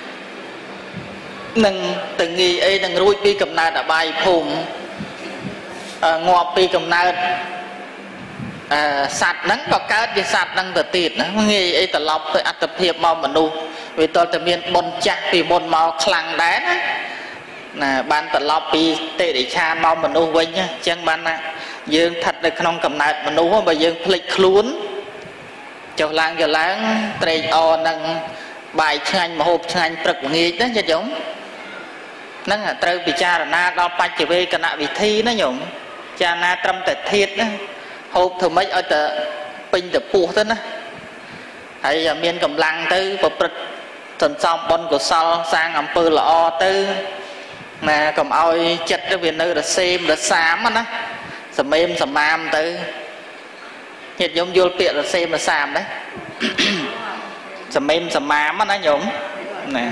នឹងទៅងាយអីនឹងរួចពីកំណើតអបាយភូមិងាប់ពីកំណើតសត្វហ្នឹងក៏កើតជាសត្វហ្នឹងទៅទៀតណាងាយអីត្រឡប់ទៅអត្តភាពមកមនុស្សវាតើតែមានបុណ្យចាស់ពីមុនមកខ្លាំងដែរណាបានត្រឡប់ពីទេរិឆានមកមនុស្សវិញអញ្ចឹងបានណាយើងស្ថិតនៅក្នុងកំណើតមនុស្សបើយើងភ្លេចខ្លួនចុះឡើងត្រេកអរនឹងបាយឆ្ងាញ់ម្ហូបឆ្ងាញ់ព្រឹកល្ងាចណាញាតិញោមហ្នឹងត្រូវពិចារណាដល់បច្ចវេកណវិធីណាញោមចារណាត្រឹមតែធាតុណាហូបធ្វើម៉េចឲ្យតែពេញទៅពោះទៅណាហើយមានកម្លាំងទៅប្រព្រឹត្តសន្សំបុណ្យកុសលសាងអំពើល្អទៅណាកុំឲ្យចិត្តវានៅរសេមរសាមណាសម្េមសមាមទៅញាតិញោមយល់ពាក្យរសេមរសាមដែរសម្េមសមាមណាញោមណា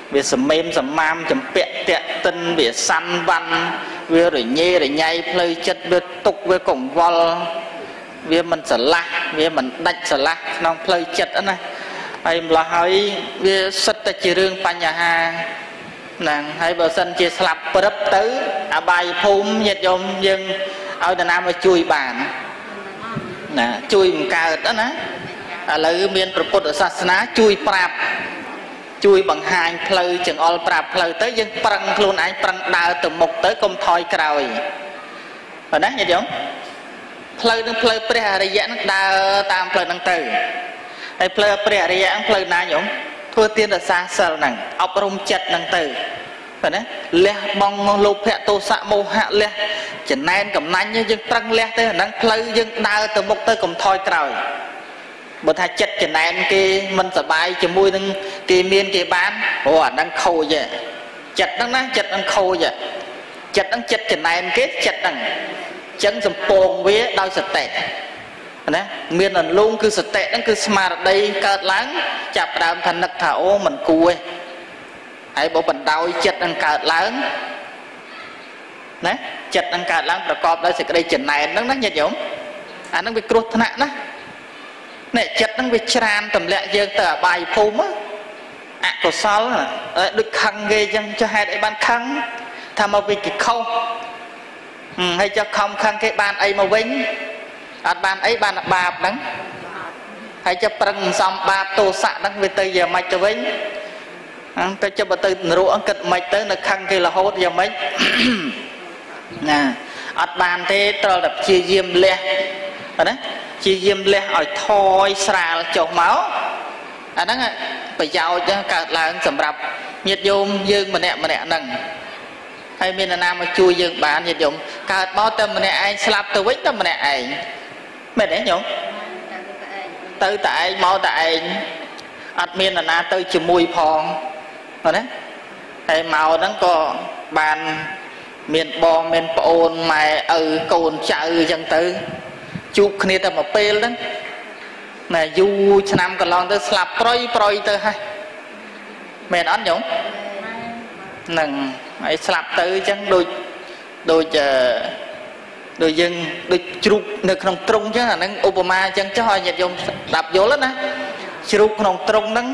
វាសម្មេមសម្មាមចំពាក់តាក់ទិនវាសាន់វ៉ាន់វារញ៉េរញ៉ៃផ្លូវចិត្តវាទុកវាកង្វល់វាមិនស្រឡះវាមិនដាច់ស្រឡះក្នុងផ្លូវចិត្តណាហើយម្ល៉េះហើយវាសិតតែជារឿងបញ្ហាហ្នឹងហើយបើសិនជាស្លាប់ព្រឹបទៅអបាយភូមិញាតិញោមយើងឲ្យតាណាមកជួយបានណាជួយបង្កើតណាឥឡូវមានព្រះពុទ្ធសាសនាជួយប្រាប់ជួយបង្ហាញផ្លូវចង្អុលប្រាប់ផ្លូវទៅយើងប្រឹងខ្លួនឯងប្រឹងដើរទៅមុខទៅកុំថយក្រោយបាទណាញាតិញោមផ្លូវនឹងផ្លូវព្រះអរិយនឹងដើរតាមផ្លូវហ្នឹងទៅហើយផ្លូវព្រះអរិយហ្នឹងផ្លូវណាញោមធ្វើទានរសាសិលហ្នឹងអប់រំចិត្តហ្នឹងទៅបាទណាលះបង់លោភៈទោសៈមោហៈលះចំណែនកំណាញ់យើងប្រឹងលះទៅហ្នឹងផ្លូវយើងដើរទៅមុខទៅកុំថយក្រោយបើថាចិត្តចំណែនគេមិនសប្បាយជាមួយនឹងគេមានគេបានអូអាហ្នឹងខូចចិត្តហ្នឹងណាចិត្តហ្នឹងខូចចិត្តហ្នឹងចិត្តចំណែនគេចិត្តហ្នឹងចឹងសំពងវាដោយសតិណាមានអន្លូងគឺសតិហ្នឹងគឺស្មារតីកើតឡើងចាប់ដើមថានឹកថាអូមិនគួរទេហើយបើបណ្ដោយចិត្តហ្នឹងកើតឡើងណាចិត្តហ្នឹងកើតឡើងប្រកបដោយសេចក្តីចំណែនហ្នឹងណាញាតិញោមអាហ្នឹងវាគ្រោះថ្នាក់ណានេះចិត្តហ្នឹងវាច្រានទម្លាក់យើងទៅអបាយភូមិអកុសលដូចខឹងគេអញ្ចឹងចុះហេតុអីបានខឹងថាមកវិញគេខុសហើយចុះខំខឹងគេបានអីមកវិញអត់បានអីបានបាបហ្នឹងហើយចុះប្រឹងសំបាបទោសៈហ្នឹងវាទៅយ៉ាងម៉េចទៅវិញទៅចុះបើទៅនរកគិតមិនទៅនៅខឹងគេរហូតយ៉ាងម៉េចណាអត់បានទេត្រូវតែព្យាយាមលះណាព្យាយាមលះឲ្យថយស្រាលចុះមកអាហ្នឹងប្រយោជន៍កើតឡើងសម្រាប់ញាតិញោមយើងម្នាក់ហ្នឹងហើយមាននរណាមកជួយយើងបានញាតិញោមកើតមកតែម្នាក់ឯងស្លាប់ទៅវិញតែម្នាក់ឯងមែនទេញោមទៅតែឯងមកតែឯងអត់មាននរណាទៅជាមួយផងណាហើយមកហ្នឹងក៏បានមានបងមានប្អូនម៉ែឪកូនចៅអញ្ចឹងទៅជួបគ្នាតែមួយពេលហ្នឹងណាយូរឆ្នាំកន្លងទៅស្លាប់ប្រយទៅហើយមែនអត់ញោមហ្នឹងហើយស្លាប់ទៅអញ្ចឹងដូចយើងដូចជ្រូកនៅក្នុងទ្រុងអញ្ចឹងអាហ្នឹងឧបមាអញ្ចឹងចុះឲ្យញាតិញោមស្ដាប់យល់ណាជ្រូកក្នុងទ្រុងហ្នឹង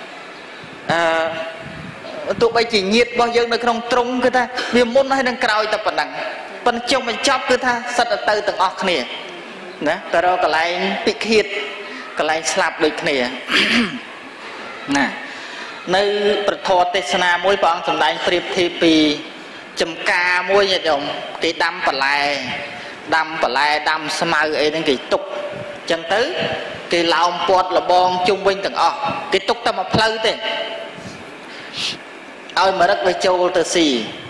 ទោះបីជាញាតិរបស់យើងនៅក្នុងទ្រុងគឺថាវាមុនហើយនឹងក្រោយតែប៉ុណ្ណឹងប៉ុន្តែចុងបញ្ចប់គឺថាសិតទៅទាំងអស់គ្នាណាទៅរកកន្លែងពិឃាតកន្លែងស្លាប់ដូចគ្នាណានៅប្រធរទេសនាមួយព្រះអង្គសម្ដែងប្រៀបធៀបពីចំការមួយញាតិញោមគេដាំបន្លែដាំស្មៅអីហ្នឹងគេទុកអញ្ចឹងទៅគេឡោមព័ទ្ធលបងជុំវិញទាំងអស់គេទុកតែមួយផ្លូវទេឲ្យមរឹកវាចូលទៅស៊ី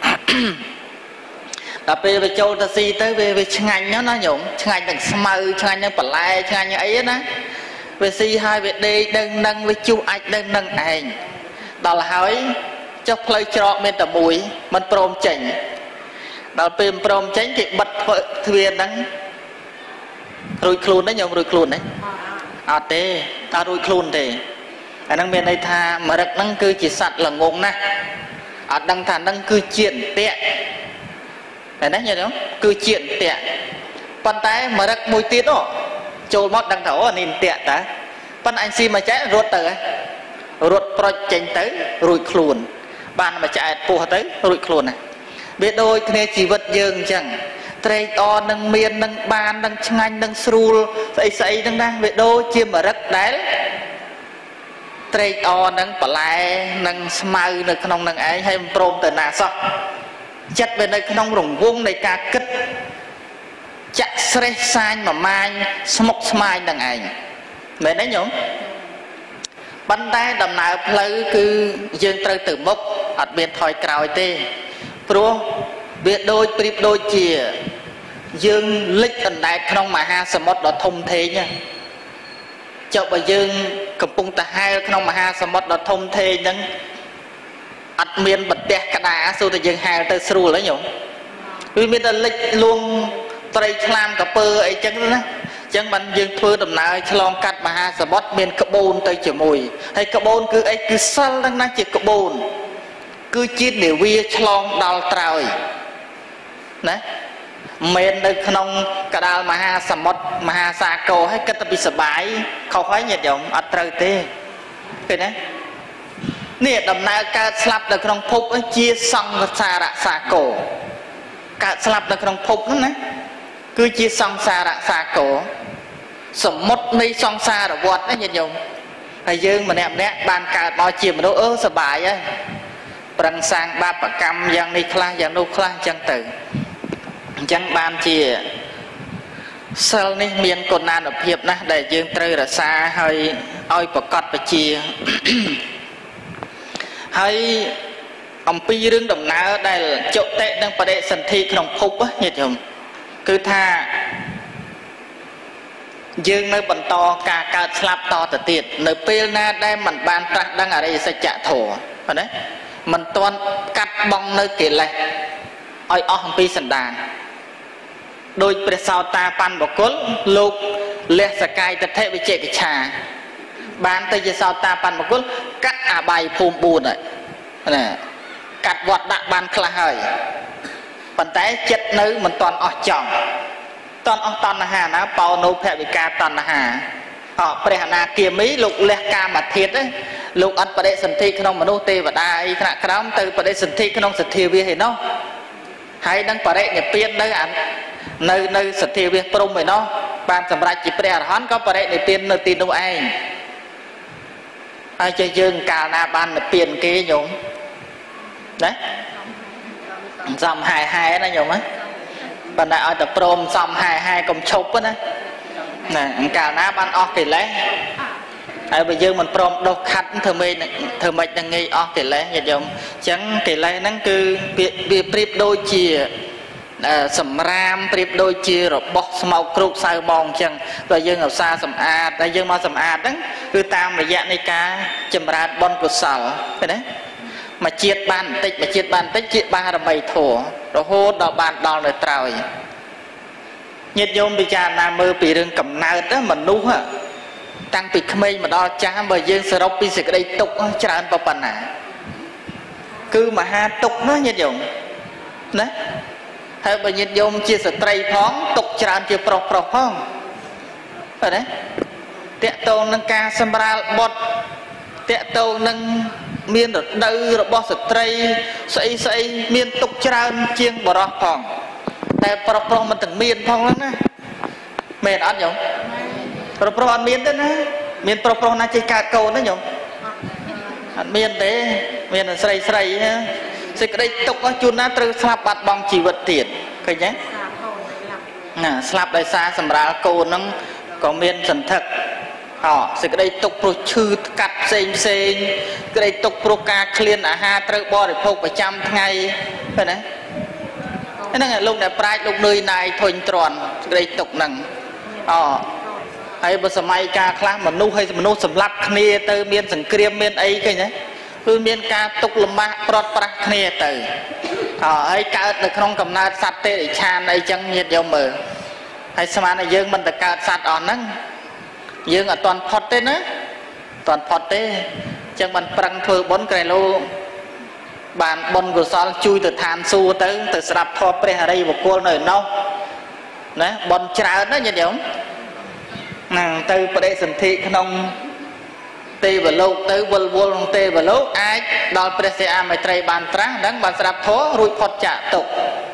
ដល់ពេលវាចូលទៅស៊ីទៅវាឆ្ងាញ់ណាញោមឆ្ងាញ់ទាំងស្មៅឆ្ងាញ់ទាំងបន្លែឆ្ងាញ់អីណាវាស៊ីហើយវាដេកដឹងនឹងវាជុះអាចដឹងនឹងឯងដល់ហើយចុះផ្លូវច្រកមានតែមួយមិនព្រមចេញដល់ពេលមិនព្រមចេញគេបិទទ្វារហ្នឹងរួចខ្លួនទេញោមរួចខ្លួនទេអត់ទេអត់រួចខ្លួនទេអាហ្នឹងមានន័យថាមរឹកហ្នឹងគឺជាសត្វល្ងងណាស់អត់ដឹងថាហ្នឹងគឺជាអន្ទាក់តែណាញាតិញោមគឺជាអន្ទាក់ប៉ុន្តែមរឹកមួយទៀតចូលមកដឹងថាអូនេះអន្ទាក់តាប៉ុន្តែអញស៊ីមកចែករត់ទៅរត់ប្រុចចេញទៅរួចខ្លួនបានមកចែកពោះទៅរួចខ្លួនណាវាដូចគ្នាជីវិតយើងអញ្ចឹងត្រេកអរនឹងមាននឹងបាននឹងឆ្ងាញ់នឹងស្រួលស្អីហ្នឹងណាវាដូចជាមរឹកដែលត្រេកអរនឹងបន្លែនឹងស្មៅនៅក្នុងនឹងឯងហើយមិនព្រមទៅណាសោះចិត្តវានៅក្នុងរង្វង់នៃការគិតចាក់ស្រេះសាញមួយម៉ាញស្មុកស្មាញនឹងឯងមែនទេញោមប៉ុន្តែដំណើរផ្លូវគឺយើងត្រូវទៅមុខអត់មានថយក្រោយទេព្រោះវាដូចប្រៀបដូចជាយើងលិចអណ្ដែតក្នុងមហាសមុទ្រដ៏ធំធេងចុះបើយើងកំពុងតែហែលក្នុងមហាសមុទ្រដ៏ធំធេងហ្នឹងអត់មានប្រទេសក្តារសូតែយើងហែលទៅស្រួលហ្នឹងញោមវាមានតែលិចលួងត្រីឆ្លាមកពើអីចឹងណាចឹងបានយើងធ្វើដំណើរឆ្លងកាត់មហាសមុទ្រមានក្បូនទៅជាមួយហើយក្បូនគឺអីគឺសិលហ្នឹងណាជាក្បូន cứ chiết để vi chlong đào trào nè men nơi khung cả đào maha samot maha sako hay kết tập bị sập bãi không phải nhiệt dòng ở trời tê cái đấy nè đầm na cả slap nơi khung phúc ấy chia xong xa rạ sako cả slap nơi khung phúc đó nè cứ chia xong xa rạ sako sầm mốt này xong xa rồi vọt đấy nhiệt dòng hay dương mà nè ban cả bao chiều mà đâu sập bãi ấy bằng sang ba bậc cam giang đi khla giang đâu khla chẳng tử chẳng ban chia sel này miền cồn nan ở hiệp nè để dương trời là xa hơi oi bậc cọt bậc chia hơi ông pi rương đồng ná đây là chỗ tệ đang bật đệ sân thiក្នុងphúc á nhiệt hồng cứ tha dương nơi bận to cả cả slap to từ tiệt nơi pil na đây mình ban trắc đang ở đây sẽ chạ thổ phải đấy mình toàn cắt bong nơi kia này oi ông pi sần đàn đôi bề sau ta pan bọc cốt lục lẹ sải tập thể với chế cái trà ban tới giờ sau ta pan bọc cốt cắt bài phùm bùn này nè cắt vọt đạn ban khla hơi bàn tay chất nữ mình toàn ở chồng toàn là hà ná bao nô phệ bị ca toàn là hà họ bề hà kia mấy lục lẹ ca mà thiệt ấy lục ăn bề sân thi không mà nô tê và đai khả cái đó từ bề sân thi không sân thi vi thì nó hay đang bề nhập tiên đấy anh nơi sật thiêu việc prom vậy nó ban sầm ra chỉ bè hắn có bè để tiền nơi tiền đâu ai chơi dương cà na ban là tiền kia nhung đấy dòng 22 đó nhung á ban đại ở tập prom dòng 22 cùng chụp á nè cà na ban o thì lấy ai bây giờ mình prom đâu khách thơ mệt đang nghi o thì lấy vậy nhung chẳng thì lấy nó cứ việc đôi chia sầm ram priệp đôi chia rồi bóc màu cột sao bong chẳng rồi dương ở xa sầm ạt rồi dương mà sầm ạt đó cứ tam là dạng này cá chầm rạt bon của sào cái đấy mà chiết ban tích chiết ba là mày thổ rồi hô đào bàn đàoเลยtrời nhiệt dông bị cha nam mơ bị rừng cầm nao đó mình nú hả tăng bị khmei mà đo cha mà dương sờ róc bị sực đây tục cha anh bअपन à cứ mà ha tục nó nhiệt dông đấy hay bởi nhiệt dông chia sẻ tray phóng tục tràn chia pro phong phải đấy tẹt tàu nâng ca sambal bọt tẹt tàu nâng miên rồi đâu rồi bọt sợi tray xây miên tục tràn chiêng bờ phongแต่proมันถึงmiên phong lắm nè miên ăn nhung pro ăn miên đấy nè miên pro na chơi cà câu đó nhung ăn miên thế miên là xây sẽ cái đây tục ở chun na từ slap bát bong chỉ vật tiền cái nhé nè slap đại xa sầm ra cô nó có miên sần thật họ sẽ cái đây tục pro chư cắt xem cái đây tục pro ca clean à ha từ bo để phục 100 ngày cái đấy cái này lúc này price lúc nơi này thôi tròn cái đây tục nằng hay bữa sớm ca class mà nu hay mà nu sầm lap kia từ miên sừng kriêm miên ấy cái nhé cứ miên ca tục lầm ma prot prach kia từ hay cả từ trong cầm na sạt tê để chan đây chẳng nhiệt dầu mờ hay xem này dương mình được cả sạt on nắng dương ở toàn phật tê nữa toàn phật tê chẳng mình prang thưa 4 cây lô bàn bon của sao chui từ than su tới từ sạp thọ pre ở đây một cô nơi nâu nè bon trà nó nhiệt dầu nàng từ đây sân thị không tê và lâu tới vol tê và lâu ai đòi presia mày trai bàn trắng đắng bàn sạp thố rồi phật trả tục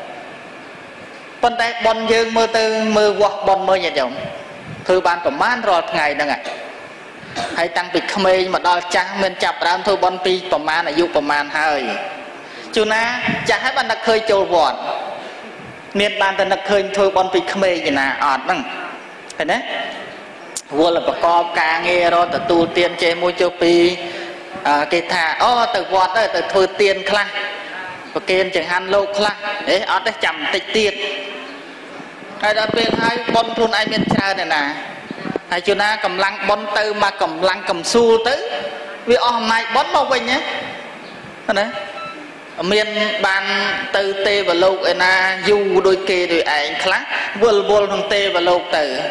bên đây bon dương mơ tư mơ quạt bon mơ nhiệt dòng thư bàn của man rồi ngày đằng ạ hay tăng bị khmei mà đòi cha mình chập ra thôi bon pi của man là dụ của man hơi chú na chả hay bạn đã khơi trâu vọt miền bàn ta đã khơi thôi bon pi khmei gì nè ọt đằng thấy đấy vua là có ca nghe rồi từ tu tiên chơi môi châu pi cái thà từ vọt tới từ thôi tiên khla và kiên chẳng han lô khla đấy ở đây chầm tịch tiền hay đó bên hai bon thôn ai miền trai này nè hay chú na cầm lăng bon tư mà cầm lăng cầm xu tới vì hôm nay bon bao quanh nhé đấy miền ban từ tê và lô na du đôi kê đôi ảnh khla vua thằng tê và lô từ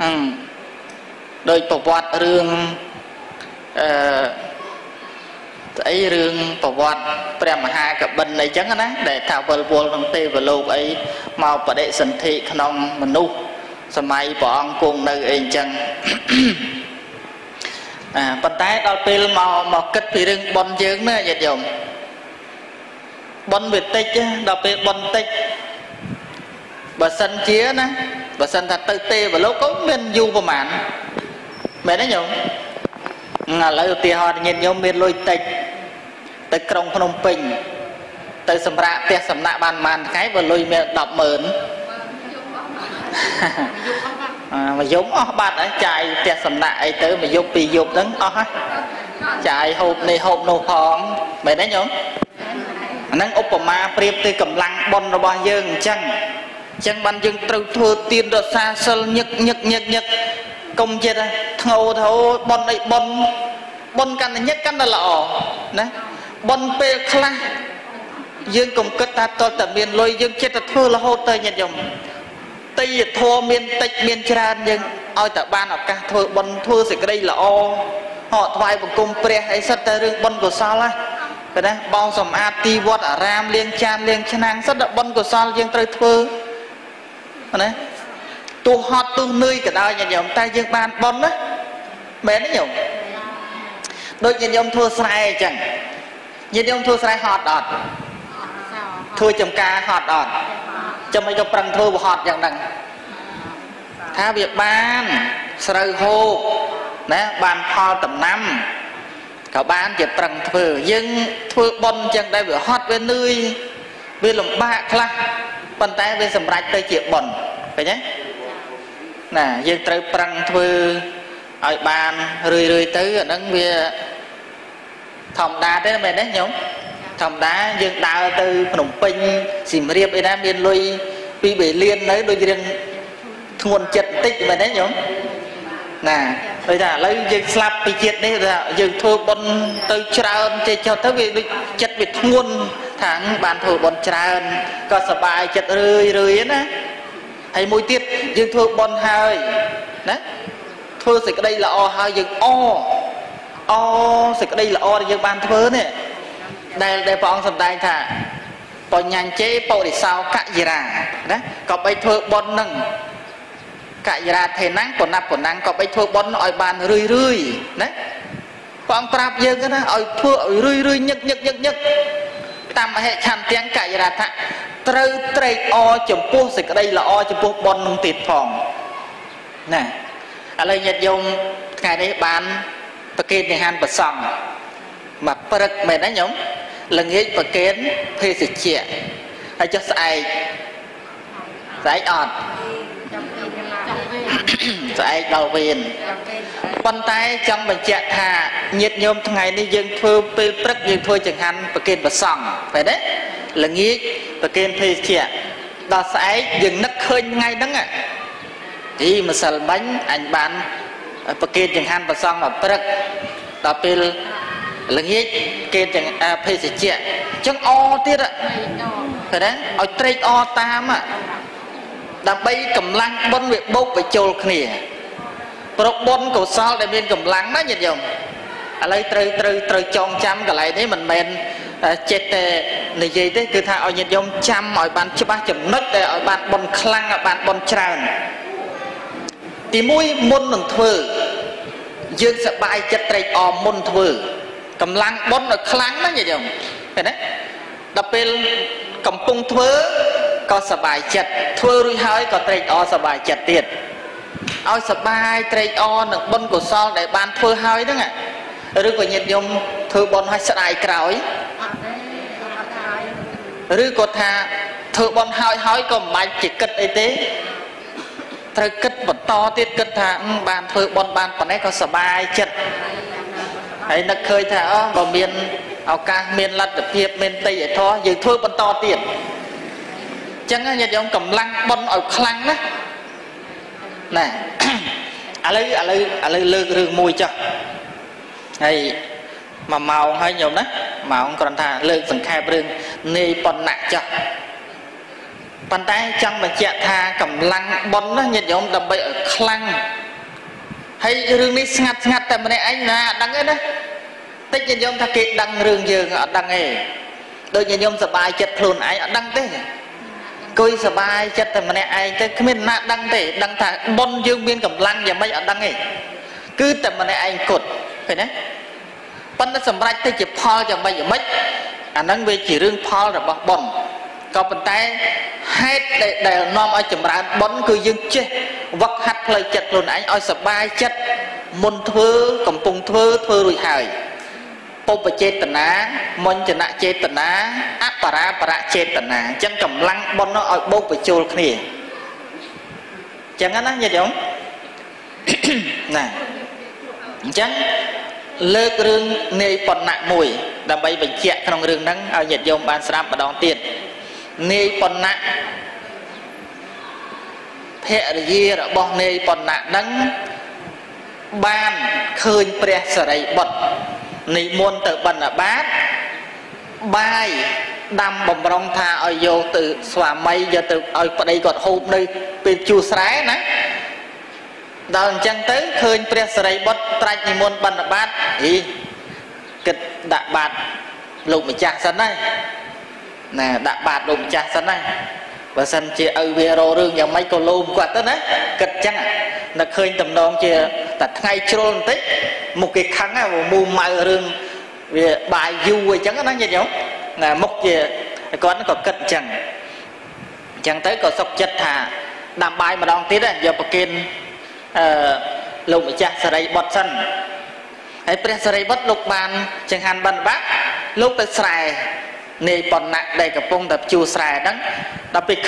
đôi bộ vọt rương អីរឿងប្រវត្តិព្រះមហាកបិណ្ឌអីចឹងណាដែលថាវល់វល់ក្នុងទេវលោកអីមកបដិសន្ធិក្នុងមនុស្សសម័យព្រះអង្គគង់នៅអីចឹងប៉ុន្តែដល់ពេលមកគិតពីរឿងបុណ្យយើងណាញាតិញោមបុណ្យវាតិចដល់ពេលបុណ្យតិចបើសិនជាណាបើសិនថាទៅទេវលោកក៏មានយូរប្រហែលមែនទេញោមឥឡូវឧទាហរណ៍ញាតិញោមមានលុយតិចទៅក្រុងភ្នំពេញទៅសម្រាប់ផ្ទះសំណាក់បានប៉ុន្មានថ្ងៃបើលុយមាន 100000 មួយយប់អស់បាត់ហើយចាយផ្ទះសំណាក់អីទៅមួយយប់ពីរយប់ហ្នឹងអស់ហើយចាយហូបនេះហូបនោះផងមែនទេញោមអាហ្នឹងឧបមាប្រៀបទៅកម្លាំងបុណ្យរបស់យើងអញ្ចឹងបានយើងត្រូវធ្វើទានរក្សាសិលញឹកកុំចិត្តធ្ងោធោបុណ្យអីបុណ្យកាន់តែញឹកកាន់តែល្អណាបុណ្យពេលខ្លះយើងកុំគិតថាតើតើមានលុយយើងចិត្តតែធ្វើរហូតទៅញាតិញោមតីធម៌មានតិចមានច្រើនយើងឲ្យតែបានឱកាសធ្វើបុណ្យធ្វើសេចក្តីល្អហោថ្វាយបង្គំព្រះអីសិតតែរឿងបុណ្យកុសលហ្នឹងណាបងសម្អាតទីវត្តអារាមលាងចានលាងឆ្នាំងសិតតែបុណ្យកុសលយើងត្រូវធ្វើណាទោះហត់ទោះនឿយក៏ដោយញាតិញោមតែយើងបានបុណ្យណាមែនទេញោមដូចញាតិញោមធ្វើស្រែអញ្ចឹងញាតិញោមធ្វើស្រែហត់អត់ធ្វើចំការហត់អត់ចាំមិនក៏ប្រឹងធ្វើវហត់យ៉ាងហ្នឹងថាវាបានស្រូវហូបណាបានផលដំណាំក៏បានជាប្រឹងធ្វើយើងធ្វើបុណ្យអញ្ចឹងដែរវាហត់វានឿយវាលំបាកខ្លះប៉ុន្តែវាសម្រេចទៅជាបុណ្យឃើញទេណាយើងត្រូវប្រឹងធ្វើឲ្យបានរឿយទៅអាហ្នឹងវាធម្មតាទេមែនទេញោមធម្មតាយើងដើរទៅភ្នំពេញសៀមរាបអីណាមានលុយ2-3លាននៅដូចរឿងធ្ងន់ចិត្តបន្តិចមែនទេញោមណាដូចថាឥឡូវយើងស្លាប់ពីជាតិនេះថាយើងធ្វើបុណ្យទៅច្រើនចេះចុះទៅវាដូចចិត្តវាធ្ងន់ថាបានធ្វើបុណ្យច្រើនក៏សប្បាយចិត្តរឿយណាហើយមួយទៀតយើងធ្វើបុណ្យហើយណាធ្វើសេចក្តីល្អហើយយើងសេចក្តីល្អដែលយើងបានធ្វើនេះដែលព្រះអង្គសម្ដែងថាបញ្ញាញ្ជេបរិសោកយិរាណាក៏បីធ្វើបុណ្យនឹងកយិរាថេណាំងប៉ុណ្ណាក៏បីធ្វើបុណ្យឲ្យបានរឿយណាព្រះអង្គប្រាប់យើងណាឲ្យធ្វើឲ្យរឿយញឹកតាមមហិឆន្ទទាំងកយិរាថៈត្រូវត្រេកអរចំពោះសេចក្តីល្អចំពោះបុណ្យនឹងទៀតផងណាឥឡូវញាតិញោមថ្ងៃនេះបានប្រគេនចង្ហាន់ព្រះសង្ឃមកព្រឹកមែនទេញោមល្ងាចប្រគេនភេសជ្ជៈហើយចុះស្អែកអត់ស្អែកដល់វេនប៉ុន្តែចង់បញ្ជាក់ថាញាតិញោមថ្ងៃនេះយើងធ្វើពេលព្រឹកយើងធ្វើចង្ហាន់ប្រគេនព្រះសង្ឃមែនទេល្ងាចប្រគេនភេសជ្ជៈដល់ស្អែកយើងនឹកឃើញថ្ងៃហ្នឹងទីម្សិលមិញអញបានប្រគេនចង្ហាន់ព្រះសង្ឃមកព្រឹកដល់ពេលល្ងាចគេទាំងភេសជ្ជៈអញ្ចឹងអទៀតឃើញទេឲ្យត្រេកអរតាមដើម្បីកម្លាំងបុណ្យវាបូកបញ្ចូលគ្នាប្រកបុណ្យកុសលដែលមានកម្លាំងណាញាតិញោមឥឡូវត្រូវចងចាំកន្លែងនេះមិនមែនចិត្តតែនិយាយទេគឺថាឲ្យញាតិញោមចាំឲ្យបានច្បាស់ចំណុចដែលឲ្យបានបុណ្យខ្លាំងឲ្យបានបុណ្យច្រើនទី1មុននឹងធ្វើយើងសប្បាយចិត្តត្រេកអរមុនធ្វើកម្លាំងបុណ្យឲ្យខ្លាំងណាស់ញាតិញោមឃើញទេដល់ពេលកំពុងធ្វើក៏សប្បាយចិត្តធ្វើរួចហើយក៏ត្រេកអរសប្បាយចិត្តទៀតឲ្យសប្បាយត្រេកអរនឹងបុណ្យកុសលដែលបានធ្វើហើយហ្នឹងឬក៏ញាតិញោមធ្វើបុណ្យឲ្យស្ដាយក្រោយឬក៏ថាធ្វើបុណ្យហើយក៏មិនបាច់ជាគិតអីទេត្រូវគិតបន្តទៀតគិតថាបានធ្វើបុណ្យបានប៉ុណ្ណេះក៏សប្បាយចិត្តហើយនឹកឃើញថាបើមានឱកាសមានលទ្ធភាពមានតីយធម៌យើងធ្វើបន្តទៀតអញ្ចឹងញាតិញោមកម្លាំងបុណ្យឲ្យខ្លាំងណាណាឥឡូវលើករឿងមួយចុះហើយ1 ម៉ោងហើយញោមណាម៉ោងគ្រាន់ថាលើកសង្ខេបរឿងនាយប៉ុណ្ណាចុះប៉ុន្តែចង់បញ្ជាក់ថាកម្លាំងបុណ្យណាញាតិញោមដើម្បីឲ្យខ្លាំងហើយរឿងនេះស្ងាត់តែម្នាក់ឯងណាដឹងទេណា tích nhân nhôm thà kệ đăng rương dương ở đăng ấy đôi nhân nhôm sờ bài chật luôn ấy ở đăng thế coi sờ bài chật thì mà này ai thế không biết nát đăng thế đăng thà bon dương biên cầm lăng và mấy ở đăng ấy cứ tầm mà này anh cột phải đấy bắn nó sầm rách tới chỉ Paul cho bây giờ mấy anh đang về chỉ riêng Paul rồi bọc bồn còn bên tay hết để nom ở chấm ra bón cứ dương chết vật hạt lời chật luôn anh ơi sập bài chất môn thưa cầm pung thưa rồi hời bông bạch chết tận á môn chấn nã chết tận á áp para chết tận á chân cầm lăng bón nó ở bông bạch chôn kia chẳng á như vậy nè chẳng lơ rương nê bọt nặng mùi đầm bay bệnh chẹt trong rương nắng ở nhiệt dòng ban sram và đón tiền nê bọt nặng thẹ gì rồi bỏ nê bọt nặng nắng ban khơi pre sợi bọt nị môn từ bần ở bát bài đâm bầm rong tha ở vô từ xòa mây giờ từ ở đây còn hôm đây bên chu sái nè đào chân tới khơi pre sợi bọt trai nị môn bần ở bát ý kịch đạ bạt lục một chạc sân này nè đạ bạt lục chạc sân này và sân chia ở video rương nhà mấy cô lùm quạt tới đấy kịch chăng à là khơi tầm non chia đặt ngay trôn tích một cái khăn à mù mờ rương về bài du rồi chẳng nó như vậy là mốc về có nó còn kịch chẳng tới còn sọc chất thà đàm bài mà đong tít á giờ bậc kiên lục một chạc sợi bọt sân hãy pre sợi bọt lục bàn chẳng hạn bàn bát lúc tới sài nề bọt nặng đây cả pung tập chu sài đắng đặc biệt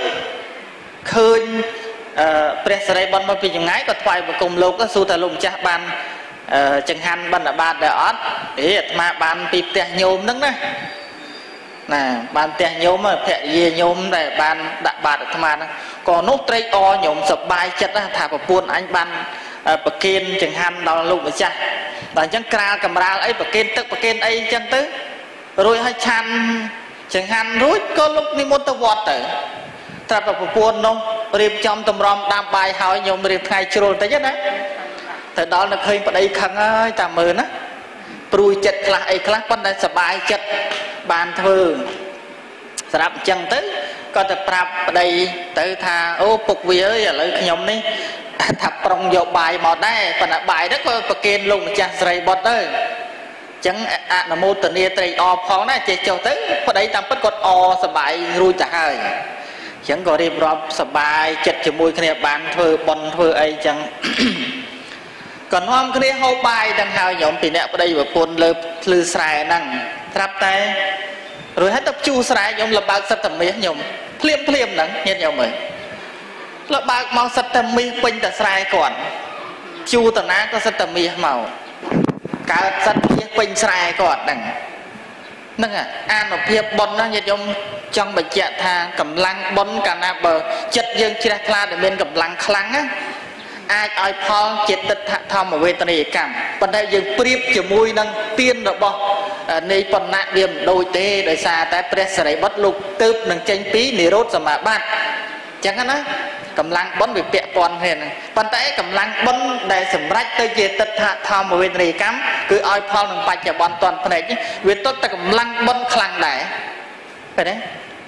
khơi pre sợi bọt mà bị ngay có thoại và cùng lúc có su thà lùng cha bàn chẳng hạn bàn là bàn để ót để mà bàn bị tè nhôm nắng nè nè bàn tè nhôm mà thẹ gì nhôm để bàn đặt bàn tham ăn còn nốt tray o nhôm sập bài chất á thà vào buôn anh bàn bậc kiên chẳng hạn đó là lục mà cha và chẳng ra camera ấy bậc kiên ấy chẳng tới rồi hay chăn chẳng hạn rồi có lúc đi môn tàu vọt tới tập vào buôn đâu riêng trong tầm rom đam bài hỏi nhôm riêng ngày trôi tới nhất đấy thời đó là khơi vào đây khăn ơi tạm mờ nó prui chật là ấy class bắt đây sờ bài chật bàn thường sập chẳng tới có tập vào đây tới tha ô phục vi ơi ở lấy nhóm này thập trong dầu bài bọt đây phần là bài đó có bậc kiên lùng chặt sợi bọt đấy chẳng là mô tình yêu tây o phong này chỉ cho tới có đấy tam bất cột o sờ bài rui trả hơi chẳng có đi rộp sờ bài chật cho mùi cái này bàn thưa bon thưa ấy chẳng còn hôm cái này hô bài đang hào nhóm thì nè ở đây và phun lư sài năng trap tay rồi hết tập chu sài nhóm là bao sập tầm mấy nhóm phliêm nắng hết nhau mới là bao màu sập tầm mi quanh tờ sài còn chu tờ ná có sập tầm mi màu cả sập mi quanh sài còn đằng nâng à an ở phía bồn nó nhiệt trong trong bệnh chẹt tha cầm lăng bồn cả na bờ chất dương chia ra để bên cầm lăng khăng á ai ai phong chết tật thầm ở về tận này cảm phần đây dương priếp chỉ mùi nâng tiên rồi bỏ này phần nạn điểm đôi tê đời xa tại press này bắt lục tớp nâng tranh tí nỉ rốt rồi mà ban chẳng hạn á cầm lăng bón bị bẹ con thế này phần tay cầm lăng bón để sầm rách tới về tật thầm ở về tận này cắm cứ ai phong nâng bạch cho bọn toàn phần này chứ vì tốt ta cầm lăng bón khăng đấy phải đấy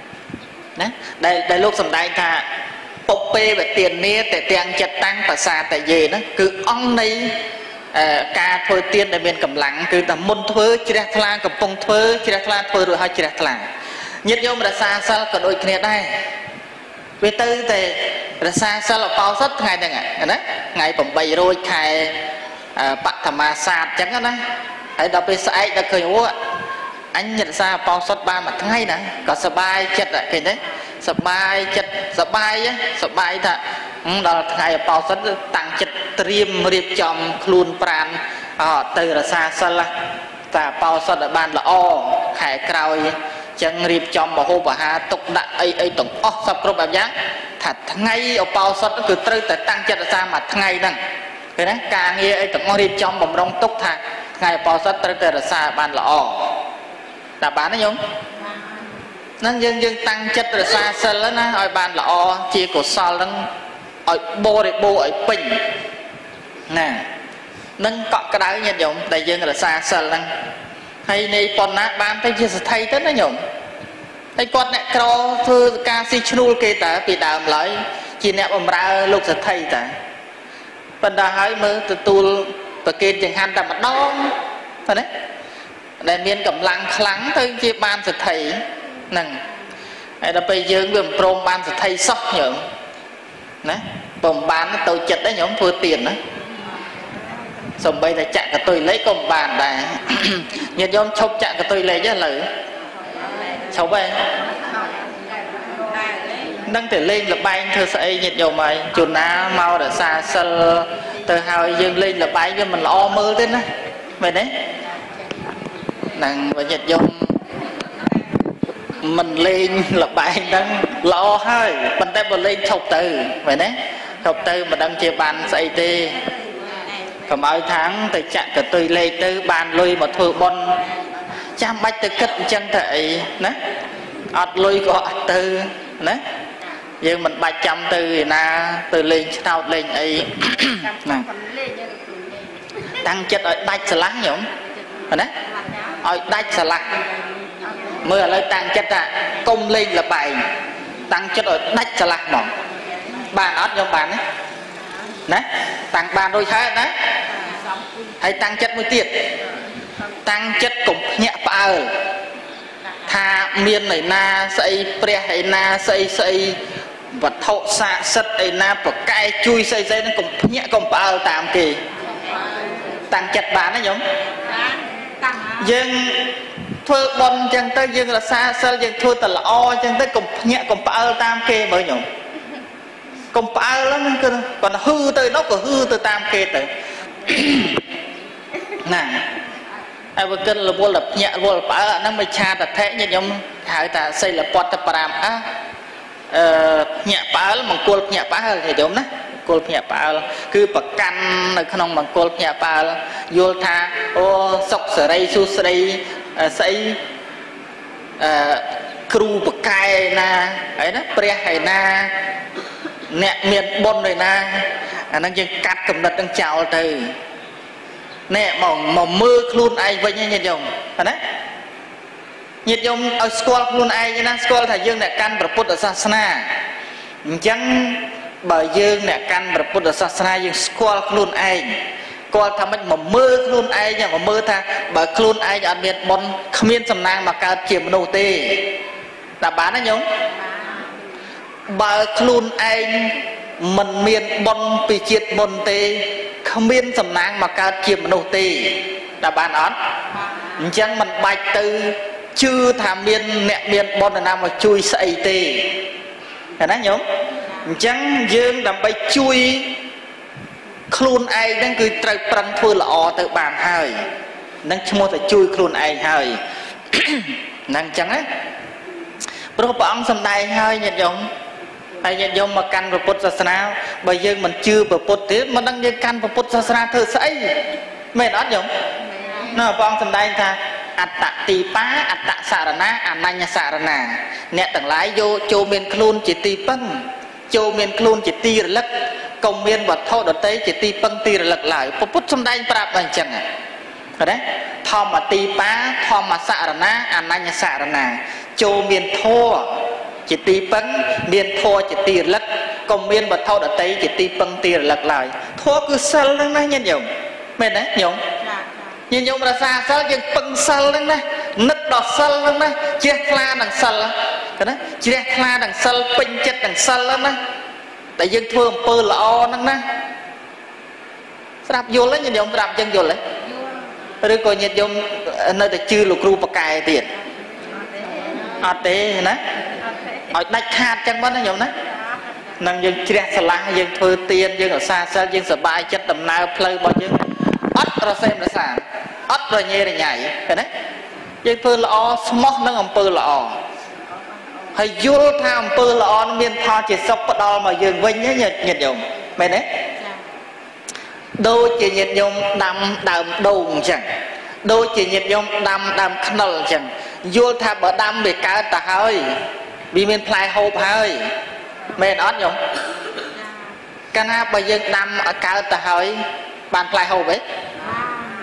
đây lúc sầm đây thà bốc bê về tiền nia để tiền chặt tăng và xa tại về đó cứ ông này ca thôi tiền để bên cầm lặng cứ tầm môn thưa chỉ ra thang cầm phong thưa chỉ ra thang thôi rồi hai chỉ ra thang nhất vô mà xa xa còn đôi kia đây về tư thì xa xa là bao sắt ngày này đấy ngày bẩm bày rồi khai bạn thầm mà sạt chẳng á hãy đọc về sai đã khởi ủa anh nhận ra bao sắt ba mặt ngay nè có sờ bài chặt lại cái đấy sờ bài chặt sờ bài thà đó là ngày bao sắt tăng chặt riêng chồng luôn pran từ là xa xa là và bao sắt ở ban là o khải cào chẳng riêng chồng bảo hô bà ha tục đặt ấy tổng sắp rồiแบบgiá thật ngay ở bao sắt nó cứ từ từ tăng chặt ra mặt ngay nè cái đấy càng nghe ấy tổng riêng chồng bồng rong túc thà ngày bao sắt từ là xa ban là o là bán đấy nhung nên dân tăng chất rồi xa xa lên á hỏi bàn là o chia cổ sao lên ở bô để bô ở bình nè nâng cọ cái đáy nhiệt nhộng tại dương là xa sờ lăng hay này còn nát ban thấy chưa thay tất nó nhộng hay con nè cro thưa ca si chnu kê ta bị đàm lại chỉ nè ôm ra lúc sẽ thay ta phần đa hái mơ từ tu và kê chẳng hạn ta mặt đong phải đấy để miền cầm lăng kháng thôi chia ban sẽ thay nằng hay là bây giờ mình prom ban sẽ thay sóc nhộng nè bồng bán tàu chật đấy nhóm thua tiền đó xong bây giờ chặn cả tôi lấy công bàn này nhiệt nhóm chốc chặn cả tôi lấy chứ lời cháu bay nâng thể lên là bay thưa sẽ nhiệt dầu mày chuồn á mau để xa sơ từ hồi dương lên là bay cho mình lo mơ thế này vậy đấy nàng và nhiệt dầu mình lên là bay đang lo hơi mình tay mình lên chọc từ vậy đấy chọc từ mà đang chia bàn xây tê còn mỗi tháng từ chặn cả tôi lên từ bàn lui mà thôi bon chăm bách từ kết chân thể nè ọt lui gọi từ nè nhưng mình 300 từ na từ lên sau lên ấy tăng chất ở đạch xà lắc nhổm nè ở đạch xà lắc mưa lấy tăng chất à công lên là bài tăng chất ở đạch xà lắc mỏng bàn ọt trong bàn ấy nè tăng bàn đôi thái đấy hay tăng chất mới tiệt tăng chất cũng nhẹ pa tha miên này na xây pre hay na xây vật thọ xạ sất ấy na và cay chui xây nó cũng nhẹ cũng pa tạm kỳ tăng chất bán đấy giống nhưng thưa bon chẳng tới nhưng là xa sơ nhưng thưa tờ là o chẳng tới cũng nhẹ cũng pa tam kê mới nhung cũng pa lắm còn hư tới nó còn hư từ tam kê tới nè ai vừa kêu là vô lập nhẹ vô lập ở nó mới cha ta thế như nhóm thảo ta xây là pot ta param á nhẹ phá là bằng cột nhẹ phá hơn thì giống đó cột nhẹ phá cứ bậc căn ở không bằng cột nhẹ phá vô tha ô sọc sợi dây su sợi xây kêu bậc cài na ấy đó pre hay na nẹt miền bồn này na anh đang cắt cầm đặt đang chào từ nè mỏng mưa luôn ai với nhau nhiệt dòng đấy nhiệt dòng ở school luôn ai như na school thầy dương nè căn bậc Phật ở Sasana chẳng bởi dương nè căn bậc Phật ở Sasana dương school luôn ai coi tham mình mưa luôn ai nha mưa tha bởi luôn ai ở miền bồn không miền sầm nang mà cao chiếm đầu tê là bán đấy nhung bởi luôn ai mình miền bồn bị chiết bồn tê không miên sầm nang mà cao chiếm đầu tê là bán ớt chẳng mình bạch từ chưa tham miên nẹt miên bồn là nào mà chui sậy tê cái đó nhúng chẳng dương đầm bay chui khuôn ai đang cứ trời prang thưa là o tự bàn hơi đang mua phải chui khuôn ai hơi năng chẳng á bro bỏng sầm đai hơi nhiệt giống hay nhiệt giống mà căn vào Phật Sasana bây giờ mình chưa vào Phật tiếp mà đang như căn vào Phật Sasana thưa sấy mẹ nói giống nó bỏng sầm đai tha atta ti pa atta sarana ananya sarana nè tầng lái vô châu miền khuôn chỉ ti păng châu miền khuôn chỉ ti lắc công miền vật thô đợt tế chỉ ti păng ti lắc lại Phật sầm đai prap bằng chẳng à rồi đấy thom mà ti pa thom mà sarana ananya sarana châu miền thô chỉ ti păng miền thô chỉ ti lắc công miền vật thô đợt tế chỉ ti păng ti lắc lại thô cứ sal đó này nhân dụng mệt đấy nhung nhân dụng là xa sal nhưng păng sal đó này nứt đọt sal đó này chia kla đằng sal cái đó chia kla đằng sal pin chất đằng sal đó này tại dân thương pơ là o đó nè sạp vô lấy nhân dụng sạp chân vô lấy rồi coi nhân dụng nơi ta chưa lục ru bạc cài tiền ở thế nè ở đạch hạt chẳng bao nó nhộng nè năng dân chia sala dân thưa tiền dân ở xa xa dân sợ bài chất tầm nào plei bao nhiêu ớt ra xem là sao ớt rồi nhẹ rồi nhảy cái đấy dân thưa là o smart nó ngầm pơ là o hay vô tham pơ là o miền tho chỉ sọc bắt đầu mà dân vinh nhé nhiệt dụng mày đấy đôi chỉ nhiệt dụng đầm đầm đồn chẳng đôi chỉ nhiệt dụng đầm đầm khăn chẳng vô tham ở đầm bị cá ta hơi bị miền plei hộp hơi mày nói nhung cái nào bây giờ đầm ở cá ta hơi bàn plei hộp ấy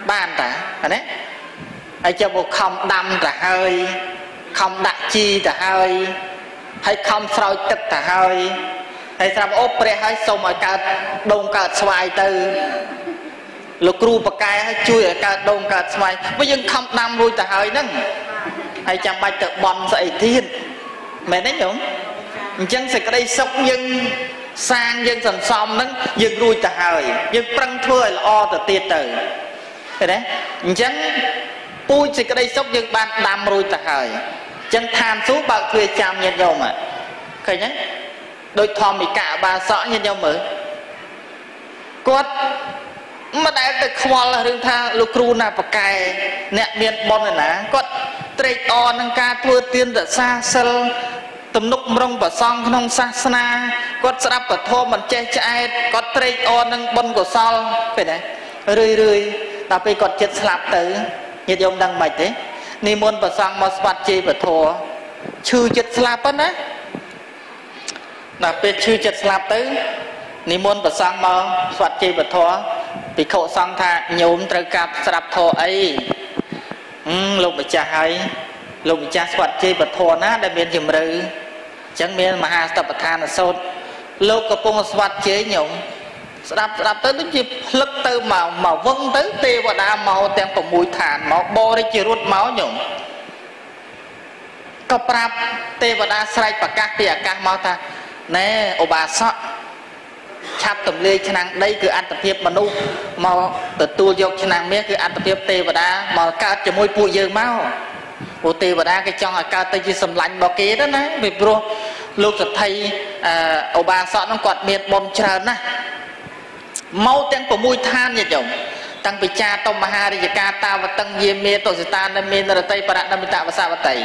ban ta nè ai cho một không đâm ta hơi không đặt chi ta hơi hay không soi tức ta hơi hay sao ốp pre hay xong rồi cả đông cả xoài từ lục ru bạc cài hay chui ở cả đông cả xoài bây giờ không đâm lui ta hơi nè hay chẳng bay tự bom dậy thiên mẹ đấy nhung chẳng sẽ cái đây sốc nhưng sang dân sầm xóm nâng dân lui ta hơi dân prăng thưa là o từ tiệt từ thế đấy chẳng pui sẽ cái đây sốc dân ban đam lui ta hơi chẳng than xuống bao thuê chăm nhân nhau mà khởi nhé đôi thòm bị cả bà sợ nhân nhau mở quất mà đã được khoa là rừng tha lục ru na bạc cài nẹt miền bon này nè quất trade on nâng ca thua tiên đã xa sơ tầm nục mông và song không xa xa quất sắp và thô mình che chạy quất trade on nâng bon của sau phải đấy rơi rơi ta phải quất chết slap tử nhiệt ông đang mạch đấy ni môn và sang mà spat chi và thô chư chết slap á là phải chư chết slap tử ni môn và sang mà spat chi và thô bị khổ sang tha nhôm trời cặp sắp thô ấy lục bị cha hay lục bị cha spat chi và thô ná đã miền chìm rư chẳng miền mà hà tập than là sốt lục có phong spat chế nhung đạp tới nó chỉ lật từ màu vân tới tê và đa màu tem của mùi thản máu bo đi chỉ rút máu nhung có prap tê và đa sài và các tia các máu ta nè ô bà sợ chắp tầm lê chân năng đây cứ ăn tập hiệp mà nu màu từ tua dọc chân năng biết cứ ăn tập hiệp tê và đa màu cao cho môi bụi dơ máu ô tê và đa cái trong là cao tây chỉ sầm lạnh bao kế đó nè vì bro lúc thật thay ô bà sợ nó quạt miệt bom trơn nè mau tên của mùi than như chồng tăng bị cha tông mà ha đi ca ta và tăng diêm mê tổ sự ta nên mê là tây và đạn đâm tạ và sao và tây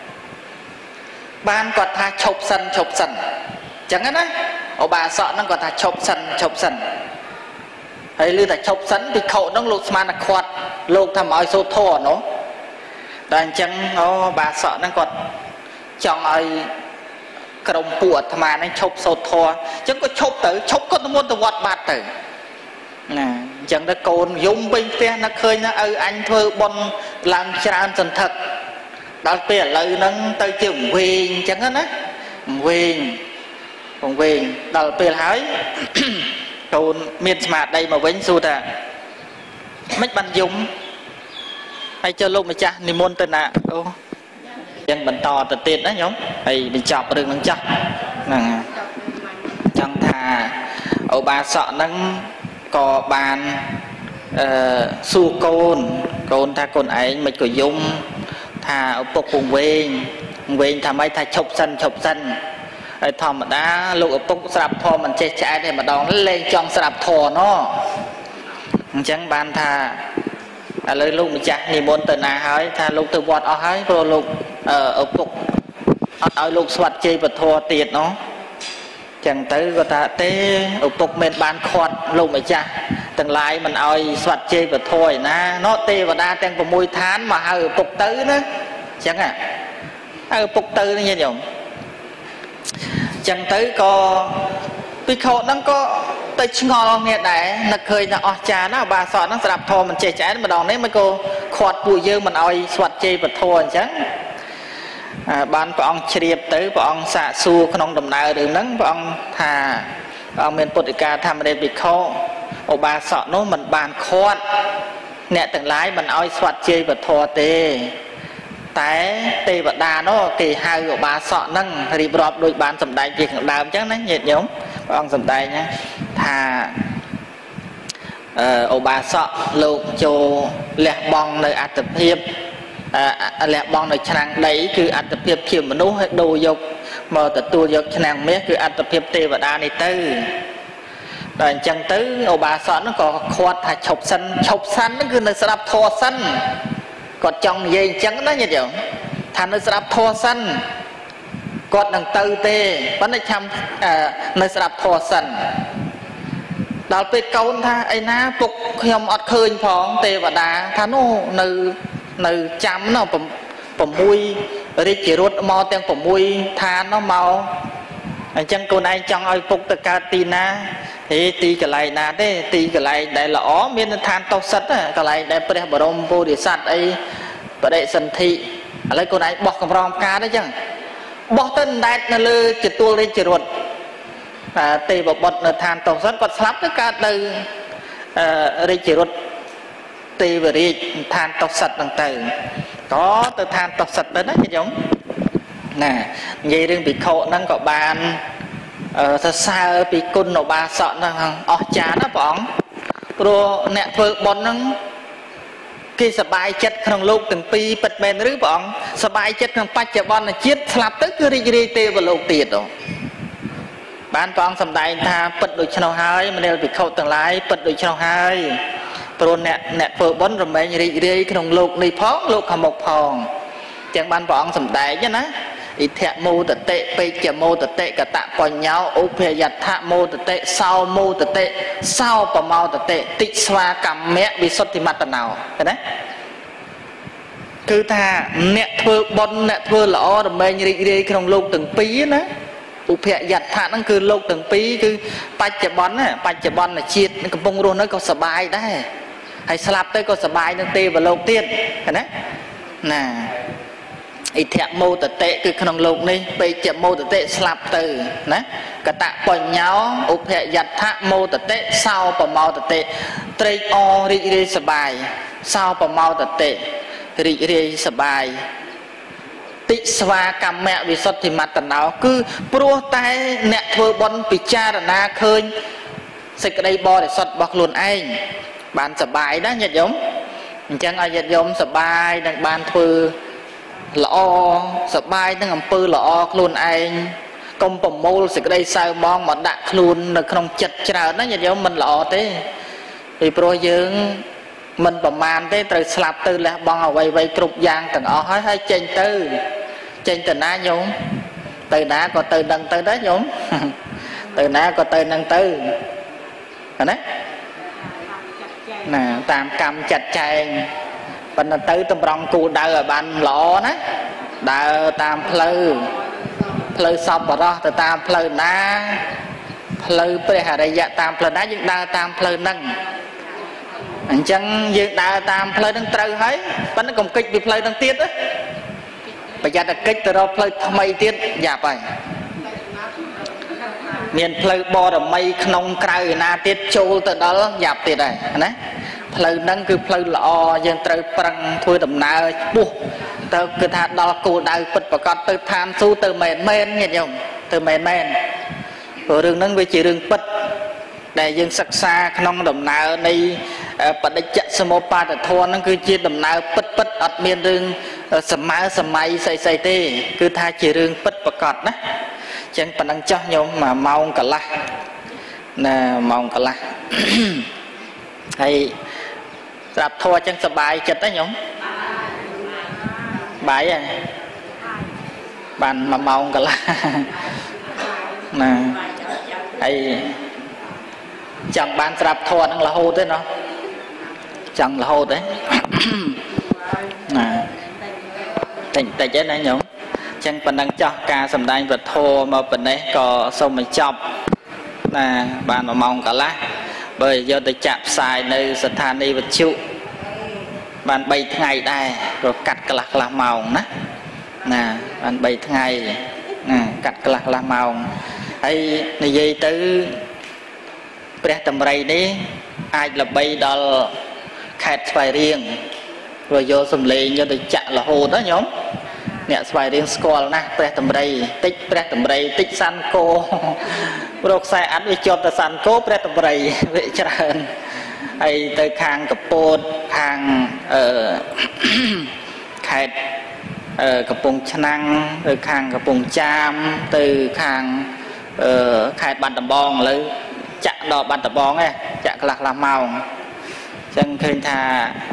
ban quạt tha chộp sân chẳng hết á ô bà sợ nó quạt tha chộp sân hay lưu ta chộp sân thì khẩu nó lục mà là quạt lục thầm oi số thô nó đàn chẳng ô bà sợ nó quạt chọn oi còng bùa thầm mà nó chộp số thô chẳng có chộp có nó muốn từ quạt bạt tử nè chẳng đã cồn dùng bên phía nó khơi nó anh thơ bon làm tràn dần thật đó phía lời nó tới chừng quyền chẳng hết á quyền đó phía hỏi cồn miền smart đây mà vẫn su ta mấy bạn dùng hay cho lúc mà cha ni môn tên ạ dân mình to từ tiền đó nhóm hay mình chọc đừng nâng chắc nè chẳng thà ở bà sợ nâng có bàn su côn tha côn ấy mình có dùng thà ở bọc vùng về thà mấy thà chọc sân thòm đã lục ở bọc sạp thò mình che chạy để mà đón nó lên trong sạp thò nó chẳng bàn thà lời lúc mình chắc ni môn từ nào hỏi thà lục từ bọt ở hỏi rồi lục ở bọc ở lục soạt chơi vật thò tiệt nó chẳng tới người ta té ở bục men ban khọt lùng ấy cha từng lại mình oi soạt chơi và thôi na nó tê và đa tên của mùi thán mà ở bục tứ nữa chẳng ở bục tứ như vậy chẳng tới có vì khổ nó có tới ngon nghe đấy nó khơi nó cha nó bà sọ nó sạp thò mình chạy trái mà đòn đấy mấy cô khọt bùi dơ mình oi soạt chơi và thôi chẳng ban bà ông chìa tới bà ông xạ xua không đồng nào đường nắng bà ông thà bà ông miền Polica tham đề bị khô ô bà sợ nó mình bàn khót nè từng lái mình oi soạt chơi và thua tê té tê và đà nó kỳ hai của bà sợ nâng thì bọp đôi bàn sầm đại việc làm chắc nó nhiệt nhóm bà ông sầm đại nhá thà ô bà sợ lục chô lẹ bong nơi ạt tập hiệp lẹ bong nơi chăng đấy cứ ăn tập hiệp khiêm mà nấu đồ dục mà tập tu dục chăng mấy cứ ăn tập hiệp tê và đa này tư rồi chẳng tới ô bà sợ nó có khoát thà chọc sân nó cứ nơi sạp thò sân còn trong dây trắng đó như vậy thà nơi sạp thò sân còn đằng tư tê vẫn là chăm nơi sạp thò sân đào về câu tha ấy ná phục không ọt khơi phóng tê và đá thà nó nơi chăm nó bầm mùi rồi chỉ rút mò tiếng bầm mùi tha nó màu chẳng cô này trong ai phục tất cả tin á ទីកន្លែងណាទេទីកន្លែងដែលល្អមានឋានតោសិតកន្លែងដែលព្រះបរមពុរិស័ទអីបដិសន្ធិឥឡូវខ្លួនឯងបោះកំរងផ្កាទេចឹងបោះទៅដែតនៅលើចទួលរាជរថទេវបុត្រនៅឋានតោសិតគាត់ស្លាប់ទៅកើតនៅរាជរថទេវរាជឋានតោសិតហ្នឹងទៅក៏ទៅឋានតោសិតទៅណាញោមណានិយាយរឿងភិក្ខុហ្នឹងក៏បានសរសើរពីគុណឧបាសកហ្នឹងអស្ចារ្យណាព្រះអង្គព្រោះអ្នកធ្វើបុណ្យហ្នឹងគេសប្បាយចិត្តក្នុងលោកទាំងពីរពិតមែនឬព្រះអង្គសប្បាយចិត្តក្នុងបច្ចុប្បន្នជាតិស្លាប់ទៅគឺរីករាយទេវលោកទៀតបានព្រះអង្គសម្ដែងថាពិតដូច្នោះហើយមនាលភិក្ខុទាំងឡាយពិតដូច្នោះហើយព្រោះអ្នកធ្វើបុណ្យរមែងរីករាយក្នុងលោកនេះផងលោកខាងមុខផងចឹងបានព្រះអង្គសម្ដែងណាអ៊ីធៈមោទតិពេជ្ជមោទតិកតបញ្ញោឧបយដ្ឋមោទតិសោមោទតិសោបមោទតិតិស្វាកម្មៈវិសុទ្ធិមត្តណោឃើញទេគឺថាអ្នកធ្វើបុណ្យអ្នកធ្វើល្អរមែងរីករាយក្នុងលោកទាំងពីរណាឧបយដ្ឋហ្នឹងគឺលោកទាំងពីរគឺបច្ចុប្បន្នជាតិកំពុងរស់នៅក៏សប្បាយដែរហើយស្លាប់ទៅក៏សប្បាយនឹងទេវលោកទៀតឃើញទេណាអ៊ីធៈមោទតិគឺក្នុងលោកនេះពេជ្ជមោទតិស្លាប់ទៅណាកតបញ្ញោឧបយដ្ឋមោទតិសោបមោទតិត្រេកអររីករាយសប្បាយសោបមោទតិរីករាយសប្បាយតិស្វាកម្មៈវិសុទ្ធិមត្តណោគឺព្រោះតែអ្នកធ្វើបុណ្យពិចារណាឃើញសេចក្តីបរិសុទ្ធរបស់ខ្លួនឯងបានសប្បាយណាញាតិញោមអញ្ចឹងឲ្យញាតិញោមសប្បាយនឹងបានធ្វើល្អសប្បាយនឹងអំពើល្អខ្លួនឯងកុំប្រមូលសេចក្តីសៅហ្មងមកដាក់ខ្លួននៅក្នុងចិត្តច្រើនណាញាតិញោមមិនល្អទេពីព្រោះយើងមិនប្រមាណទេត្រូវស្លាប់ទៅលះបង់អ្វីៗគ្រប់យ៉ាងទាំងអស់ហើយចេញទៅណាញោមទៅណាក៏ទៅដឹងទៅដែរញោមទៅណាក៏ទៅនឹងទៅណាតាមកម្មចាត់ចែងប៉ុន្តែទៅតម្រង់គោលដៅឲ្យបានល្អណាដើរតាមផ្លូវសពបរោះទៅតាមផ្លូវណាផ្លូវព្រះអរិយៈតាមផ្លូវណាយើងដើរតាមផ្លូវហ្នឹងអញ្ចឹងយើងដើរតាមផ្លូវហ្នឹងត្រូវហើយប៉ុន្តែកុំគិតពីផ្លូវហ្នឹងទៀតប្រយ័ត្នតែគិតទៅរកផ្លូវថ្មីទៀតយ៉ាប់ហើយមានផ្លូវបរមីក្នុងក្រៅឯណាទៀតចូលទៅដល់យ៉ាប់ទៀតហើយណាផ្លូវហ្នឹងគឺផ្លូវល្អយើងត្រូវប្រឹងធ្វើដំណើរឆ្ពោះទៅគឺថាដល់គោលដៅពិតប្រាកដទៅឋានសួគ៌ទៅមែនញាតិញោមទៅមែនព្រោះរឿងហ្នឹងវាជារឿងពិតដែលយើងសិក្សាក្នុងដំណើរនៃបដិច្ចសមុបាទធម៌ហ្នឹងគឺជាដំណើរពិតអត់មានរឿងសម័យស្អីទេគឺថាជារឿងពិតប្រាកដណាអញ្ចឹងប៉ុណ្ណឹងចោះញោម1ម៉ោងកន្លះណា1ម៉ោងកន្លះហើយស្រាប់ធម៌អញ្ចឹងសប្បាយចិត្តទេញោមបាយហ៎បាន1ម៉ោងកន្លះណាហើយចង់បានស្រាប់ធម៌ហ្នឹងរហូតទេណោះចង់រហូតទេណាតិចទេណាញោមអញ្ចឹងប៉ុណ្ណឹងចោះការសម្ដែងពធមកប៉ុណ្ណេះក៏សូមបញ្ចប់ណាបាន1ម៉ោងកន្លះបើយកទៅចាក់ផ្សាយនៅស្ថានីយ៍វិទ្យុបាន3ថ្ងៃដែរក៏កាត់កន្លះម៉ោងណាបាន3ថ្ងៃណាកាត់កន្លះម៉ោងហើយនិយាយទៅព្រះតម្រៃនេះអាចល្បីដល់ខេត្តស្វាយរៀងព្រោះយកសំឡេងយកទៅចាក់រហូតណាញោមអ្នកស្វាយរៀងស្គាល់ណាស់ព្រះតម្រៃតិចព្រះតម្រៃតិចសាន់គោព្រោះខ្សែអាត់វាជាប់តែសាន់គោព្រះតម្រៃវាច្រើនហើយទៅខាងកពតខាងខេត្តកំពង់ឆ្នាំងទៅខាងកំពង់ចាមទៅខាងខេត្តបាត់ដំបងឥឡូវចាក់ដល់បាត់ដំបងឯងចាក់កន្លះម៉ោងអញ្ចឹងឃើញថា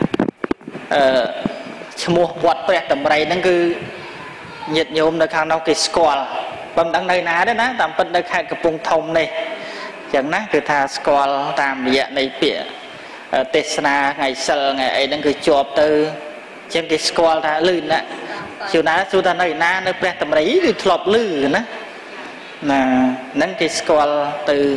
ឈ្មោះវត្តព្រះតម្រៃហ្នឹងគឺញាតិញោមនៅខាងនោះគេស្គាល់បើមិនដឹងនៅណាទេណាតាមពិតនៅខេត្តកំពង់ធំនេះអញ្ចឹងណាគឺថាស្គាល់តាមរយៈនៃពាក្យទេសនាថ្ងៃសិលថ្ងៃអីហ្នឹងគឺជាប់ទៅអញ្ចឹងគេស្គាល់ថាលឺណាជួនណាសួរថានៅណានៅព្រះតម្រៃគឺធ្លាប់លឺណាហ្នឹងគេស្គាល់ទៅ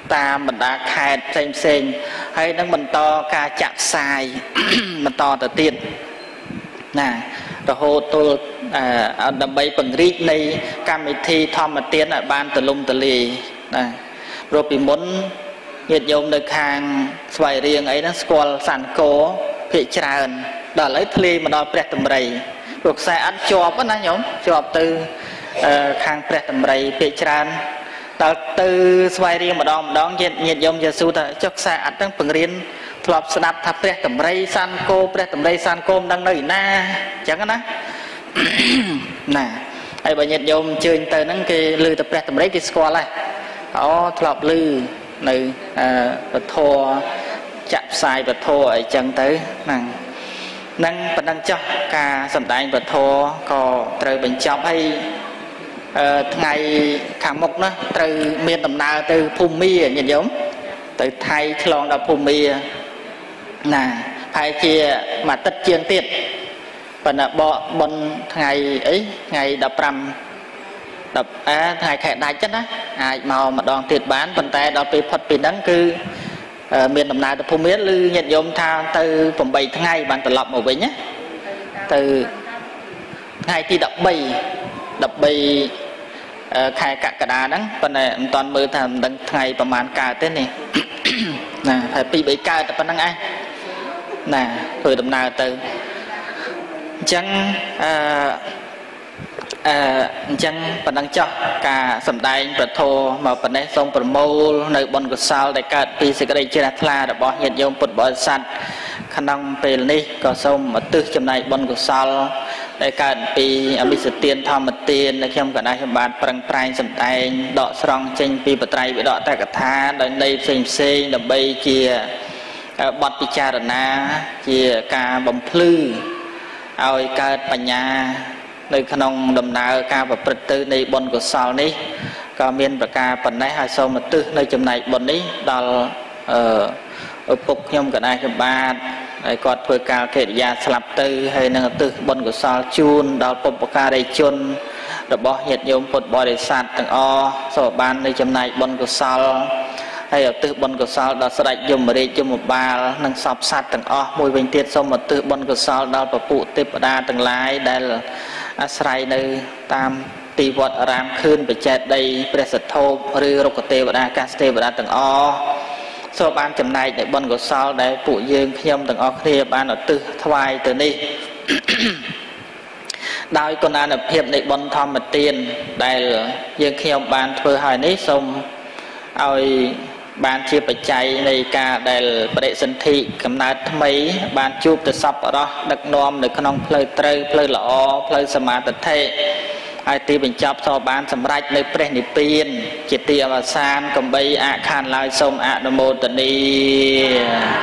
តាមបណ្ដាខេត្តផ្សេងហើយនឹងបន្តការចាក់ផ្សាយបន្តទៅទៀតណារហូតទល់ដើម្បីពង្រីកនៃកម្មវិធីធម្មទានឲ្យបានទូលំទូលាយណាព្រោះពីមុនញាតិញោមនៅខាងស្វាយរៀងអីហ្នឹងស្គាល់សันគោភាគច្រើនដល់ឥឡូវធ្លាយមកដល់ព្រះតម្រៃព្រោះខ្សែអត់ជាប់ណាញោមជាប់ទៅខាងព្រះតម្រៃភាគច្រើនដល់ទៅស្វាយរៀងម្ដងញាតិញោមយេស៊ូថាចុះខ្សែអត់ហ្នឹងបង្រៀនធ្លាប់ស្ដាប់ថាព្រះតម្រៃសันគោព្រះតម្រៃសันគោមិនដឹងនៅឯណាអញ្ចឹងណាណាហើយបើញាតិញោមអញ្ជើញទៅហ្នឹងគេឮតែព្រះតម្រៃគេស្គាល់ហើយអូធ្លាប់ឮនៅពធចាក់ផ្សាយពធអីចឹងទៅហ្នឹងប៉ុណ្ណឹងចុះការសម្ដែងពធក៏ត្រូវបញ្ចប់ហើយថ្ងៃខាងមុខណាត្រូវមានដំណើរទៅភូមាញាតិញោមទៅថៃឆ្លងដល់ភូមាណាហើយជាមួយអាទិត្យជាងទៀតប៉ុន្តែបកបុណ្យថ្ងៃអីថ្ងៃ15ថ្ងៃខែដាច់ចឹងណាអាចមកម្ដងទៀតបានប៉ុន្តែដល់ពេលផុតពីហ្នឹងគឺមានដំណើរទៅភូមិឬញាតិញោមថាទៅ8ថ្ងៃបានត្រឡប់មកវិញណាទៅថ្ងៃទី13ខែកក្កដាហ្នឹងប៉ុន្តែមិនទាន់មើលថាមិនដឹងថ្ងៃប្រហែលកើតទេនេះណាហើយ2-3កើតតែប៉ុណ្្នឹងឯងណាធ្វើដំណើរទៅអញ្ចឹងអញ្ចឹងប៉ុណ្ណឹងចោះការសម្ដែងប្រធមមកប៉ុណ្ណេះសូមប្រមូលនៅបុណ្យកុសលដែលកើតពីសេចក្តីជ្រះថ្លារបស់ញាតិញោមពុទ្ធបរិស័ទក្នុងពេលនេះក៏សូមឧទ្ទិសចំណែកបុណ្យកុសលដែលកើតពីអមិសទានធម្មទានដែលខ្ញុំកណ្ដាលខ្ញុំបានប្រឹងប្រែងសម្ដែងដកស្រង់ចេញពីបត្រៃវិដកតកថាដោយន័យផ្សេងដើម្បីជាបទពិចារណាជាការបំភ្លឺឲ្យកើតបញ្ញានៅក្នុងដំណើរការប្រព្រឹត្តទៅនៃបុណ្យកុសលនេះក៏មានប្រការប៉ុណ្ណេះហើយសូមឧទ្ទិសនៅចំណែកបុណ្យនេះដល់ឪពុកខ្ញុំកណ្ដាលខ្ញុំបាទហើយគាត់ធ្វើការកិរិយាស្លាប់ទៅហើយនឹងឧទ្ទិសបុណ្យកុសលជូនដល់បុព្វការីជនរបស់ញាតិញោមពុទ្ធបរិស័ទទាំងអស់សូមបាននៅចំណែកបុណ្យកុសលហើយឧទ្ទិសបុណ្យកុសលដល់ស្ដេចយមរាជយមបាលនិងសពសត្វទាំងអស់មួយវិញទៀតសូមឧទ្ទិសបុណ្យកុសលដល់ពពុទ្ធទេពតាទាំងឡាយដែលអាស្រ័យនៅតាមទីវត្តអារាមខឿនបច្ចេតីព្រះសទ្ធោឬរុក្ខទេវតាអាកាសទេវតាទាំងអស់សូមបានចំណែកនៃបុណ្យកុសលដែលពួកយើងខ្ញុំទាំងអស់គ្នាបានឧទ្ទិសថ្វាយទៅនេះដោយគុណានុភាពនៃបុណ្យធម្មទានដែលយើងខ្ញុំបានធ្វើហើយនេះសូមឲ្យបានជាបច្ច័យនៃការដែលបរិសន្ធិកំណើតថ្មីបានជួបទៅសប្បុរសដឹកនាំនៅក្នុងផ្លូវត្រូវផ្លូវល្អផ្លូវសមាធិហើយទីបញ្ចប់សូមបានសម្រេចនៅព្រះនិព្វានជាទីអវសានកំបីអខានឡើយសូមអនុមោទនា